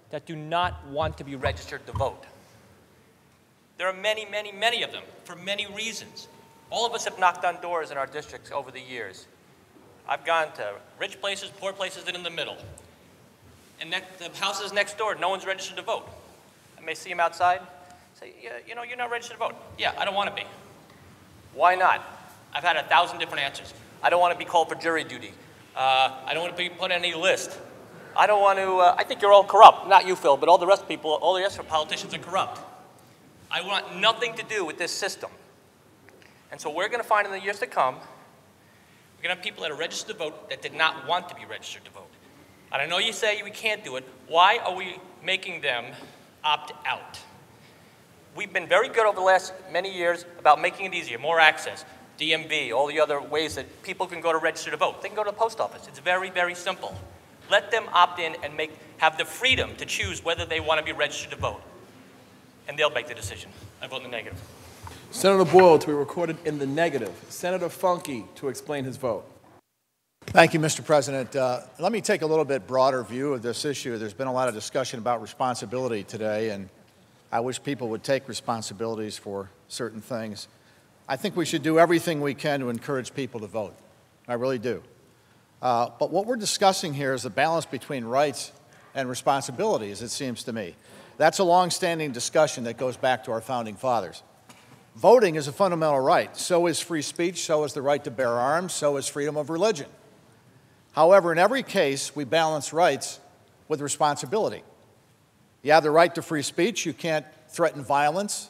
that do not want to be registered to vote. There are many, many, many of them for many reasons. All of us have knocked on doors in our districts over the years. I've gone to rich places, poor places, and in the middle. And ne the houses next door, no one's registered to vote. I may see them outside, say, yeah, you know, you're not registered to vote. Yeah, I don't want to be. Why not? I've had a thousand different answers. I don't want to be called for jury duty. Uh, I don't want to be put on any list. I don't want to, uh, I think you're all corrupt. Not you, Phil, but all the rest of people, all the rest of politicians are corrupt. I want nothing to do with this system. And so we're going to find in the years to come, we're going to have people that are registered to vote that did not want to be registered to vote. And I know you say we can't do it. Why are we making them opt out? We've been very good over the last many years about making it easier, more access, D M V, all the other ways that people can go to register to vote. They can go to the post office. It's very, very simple. Let them opt in and make, have the freedom to choose whether they want to be registered to vote. And they'll make the decision. I vote in the negative. Senator Boyle to be recorded in the negative. Senator Funke to explain his vote. Thank you, Mister President. Uh, let me take a little bit broader view of this issue. There's been a lot of discussion about responsibility today, and I wish people would take responsibilities for certain things. I think we should do everything we can to encourage people to vote. I really do. Uh, but what we're discussing here is the balance between rights and responsibilities, it seems to me. That's a long-standing discussion that goes back to our founding fathers. Voting is a fundamental right. So is free speech, so is the right to bear arms, so is freedom of religion. However, in every case, we balance rights with responsibility. You have the right to free speech. You can't threaten violence,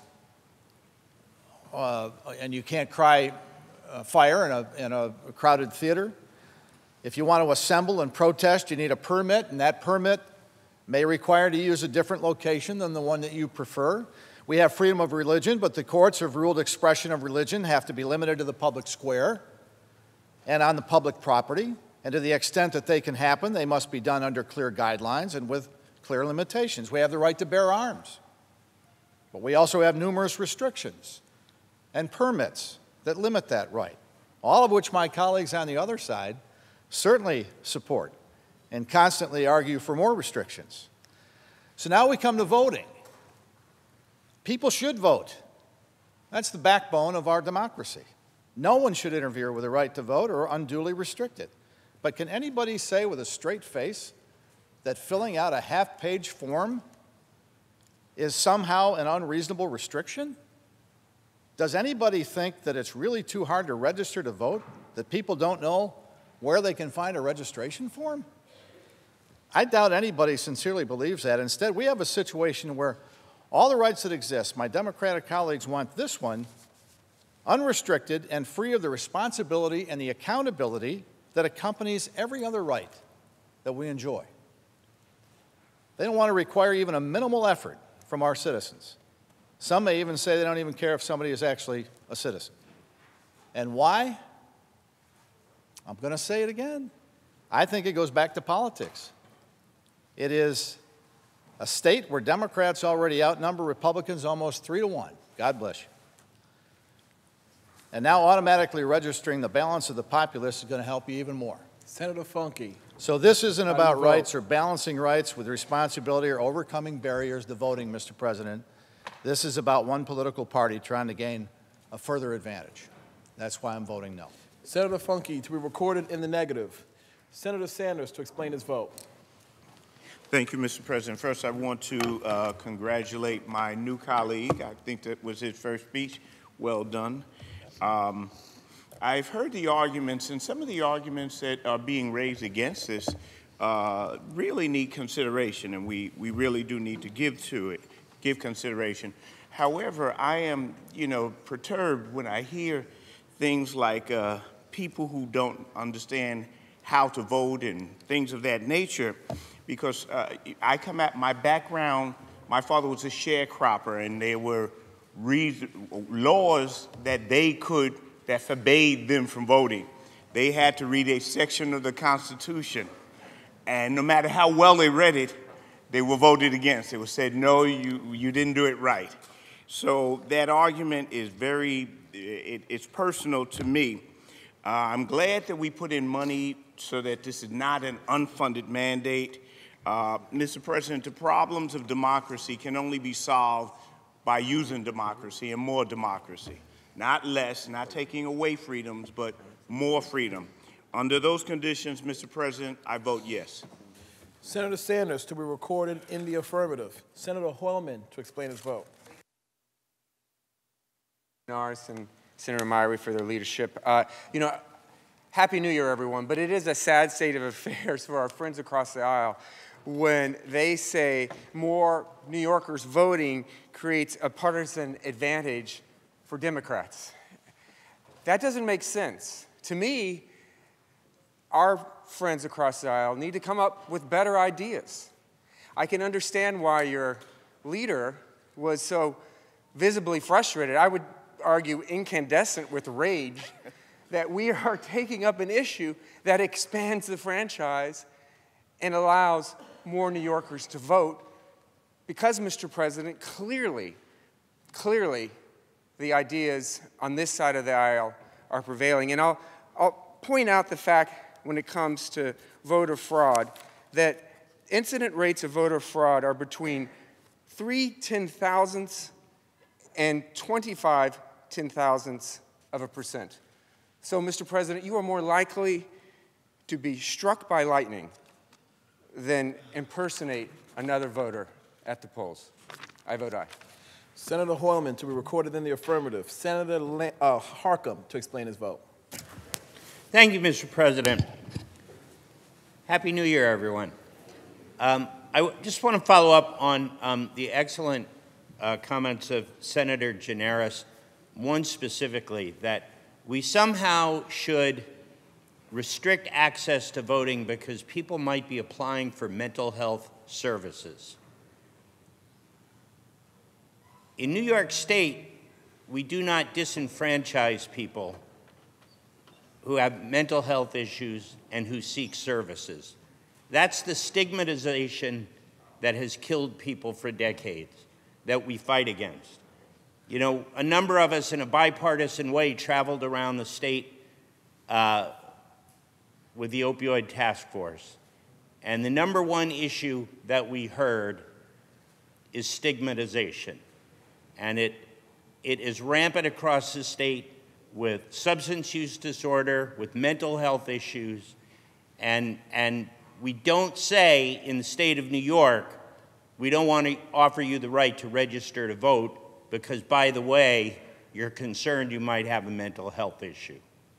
uh, and you can't cry uh, fire in a, in a crowded theater. If you want to assemble and protest, you need a permit, and that permit may require to use a different location than the one that you prefer. We have freedom of religion, but the courts have ruled expression of religion have to be limited to the public square and on the public property. And to the extent that they can happen, they must be done under clear guidelines and with clear limitations. We have the right to bear arms, but we also have numerous restrictions and permits that limit that right, all of which my colleagues on the other side certainly support and constantly argue for more restrictions. So now we come to voting. People should vote. That's the backbone of our democracy. No one should interfere with the right to vote or unduly restrict it. But can anybody say with a straight face that filling out a half-page form is somehow an unreasonable restriction? Does anybody think that it's really too hard to register to vote, that people don't know where they can find a registration form? I doubt anybody sincerely believes that. Instead, we have a situation where all the rights that exist, my Democratic colleagues want this one unrestricted and free of the responsibility and the accountability that accompanies every other right that we enjoy. They don't want to require even a minimal effort from our citizens. Some may even say they don't even care if somebody is actually a citizen. And why? I'm going to say it again. I think it goes back to politics. It is a state where Democrats already outnumber Republicans almost three to one. God bless you. And now automatically registering the balance of the populace is going to help you even more. Senator Funke. So this isn't How do about you vote? rights or balancing rights with responsibility or overcoming barriers to voting, Mister President. This is about one political party trying to gain a further advantage. That's why I'm voting no. Senator Funke to be recorded in the negative. Senator Sanders to explain his vote. Thank you, Mister President. First, I want to uh, congratulate my new colleague. I think that was his first speech. Well done. Um, I've heard the arguments, and some of the arguments that are being raised against this uh, really need consideration, and we, we really do need to give to it, give consideration. However, I am, you know, perturbed when I hear things like uh, people who don't understand how to vote and things of that nature, because uh, I come at my background, my father was a sharecropper, and there were reason, laws that they could, that forbade them from voting. They had to read a section of the Constitution, and no matter how well they read it, they were voted against. It was said, no, you, you didn't do it right. So that argument is very, it, it's personal to me. Uh, I'm glad that we put in money so that this is not an unfunded mandate. Uh, Mister President, the problems of democracy can only be solved by using democracy and more democracy. Not less, not taking away freedoms, but more freedom. Under those conditions, Mister President, I vote yes. Senator Sanders to be recorded in the affirmative. Senator Hoylman to explain his vote. Norris and Senator Myrie for their leadership. Uh, you know, Happy New Year, everyone, but it is a sad state of affairs for our friends across the aisle when they say more New Yorkers voting creates a partisan advantage for Democrats. That doesn't make sense. To me, our friends across the aisle need to come up with better ideas. I can understand why your leader was so visibly frustrated, I would argue incandescent with rage, that we are taking up an issue that expands the franchise and allows more New Yorkers to vote because, Mister President, clearly, clearly, the ideas on this side of the aisle are prevailing. And I'll, I'll point out the fact when it comes to voter fraud that incident rates of voter fraud are between three ten thousandths and twenty-five ten thousandths of a percent. So, Mister President, you are more likely to be struck by lightning than impersonate another voter at the polls. I vote aye. Senator Hoylman to be recorded in the affirmative. Senator La uh, Harcum to explain his vote. Thank you, Mister President. Happy New Year, everyone. Um, I w just want to follow up on um, the excellent uh, comments of Senator Gianaris, one specifically, that we somehow should restrict access to voting because people might be applying for mental health services. In New York State, we do not disenfranchise people who have mental health issues and who seek services. That's the stigmatization that has killed people for decades, that we fight against. You know, a number of us in a bipartisan way traveled around the state uh, with the opioid task force. And the number one issue that we heard is stigmatization. And it, it is rampant across the state with substance use disorder, with mental health issues. And, and we don't say in the state of New York, we don't want to offer you the right to register to vote because, by the way, you're concerned you might have a mental health issue.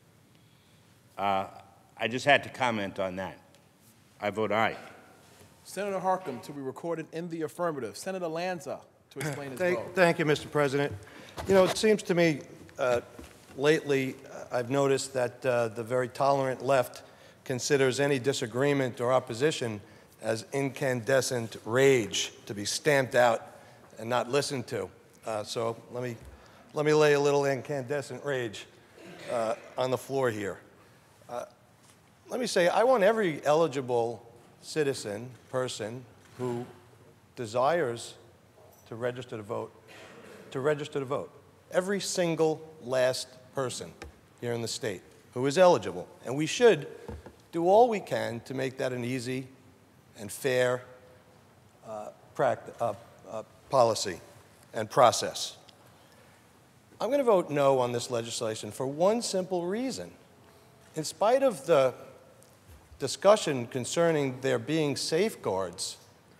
Uh, I just had to comment on that. I vote aye. Senator Harcum to be recorded in the affirmative. Senator Lanza to explain his thank, vote. Thank you, Mister President. You know, it seems to me uh, lately uh, I've noticed that uh, the very tolerant left considers any disagreement or opposition as incandescent rage to be stamped out and not listened to. Uh, so let me, let me lay a little incandescent rage uh, on the floor here. Uh, let me say, I want every eligible citizen, person who desires to register to vote, to register to vote. Every single last person here in the state who is eligible. And we should do all we can to make that an easy and fair uh, practice, uh, uh, policy and process. I'm going to vote no on this legislation for one simple reason. In spite of the discussion concerning there being safeguards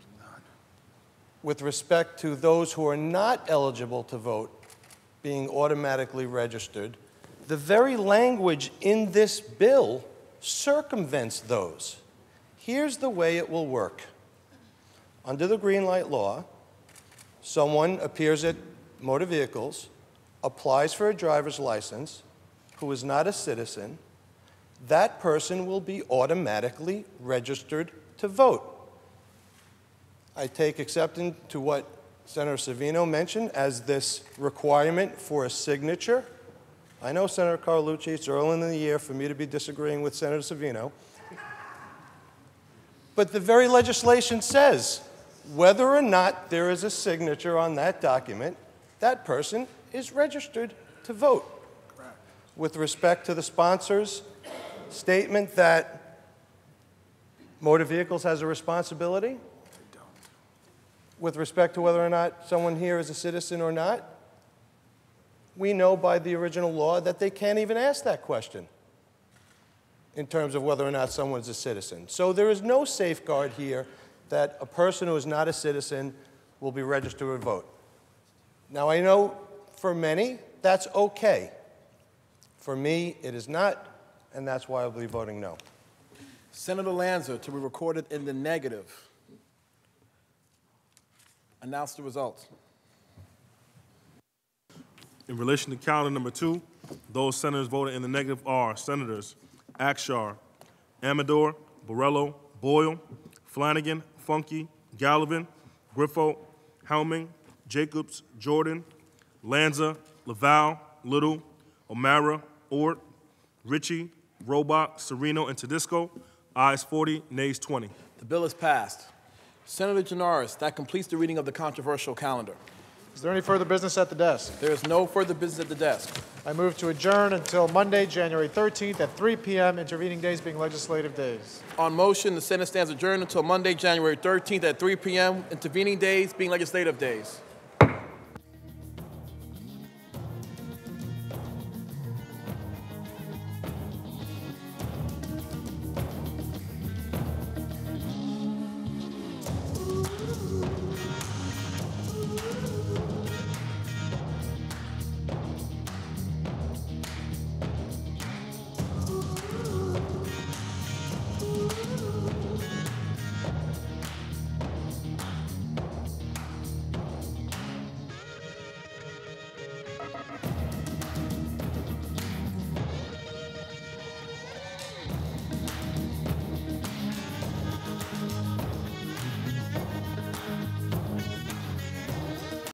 with respect to those who are not eligible to vote being automatically registered, the very language in this bill circumvents those. Here's the way it will work. Under the green light law, someone appears at motor vehicles, applies for a driver's license, who is not a citizen, that person will be automatically registered to vote. I take exception to what Senator Savino mentioned as this requirement for a signature. I know, Senator Carlucci, it's early in the year for me to be disagreeing with Senator Savino. But the very legislation says whether or not there is a signature on that document, that person is registered to vote. With respect to the sponsor's statement that Motor Vehicles has a responsibility with respect to whether or not someone here is a citizen or not. We know by the original law that they can't even ask that question in terms of whether or not someone's a citizen. So there is no safeguard here that a person who is not a citizen will be registered to vote. Now, I know for many that's okay. For me, it is not, and that's why I'll be voting no. Senator Lanza, to be recorded in the negative. Announce the results. In relation to calendar number two, those senators voting in the negative are Senators Akshar, Amador, Borrello, Boyle, Flanagan, Funky, Gallivan, Griffo, Helming, Jacobs, Jordan, Lanza, Laval, Little, O'Mara, Ort, Ritchie, Robach, Sereno, and Tedisco. Ayes forty, nays twenty. The bill is passed. Senator Janaris, that completes the reading of the controversial calendar. Is there any further business at the desk? There is no further business at the desk. I move to adjourn until Monday, January thirteenth at three p m, intervening days being legislative days. On motion, the Senate stands adjourned until Monday, January thirteenth at three p m, intervening days being legislative days.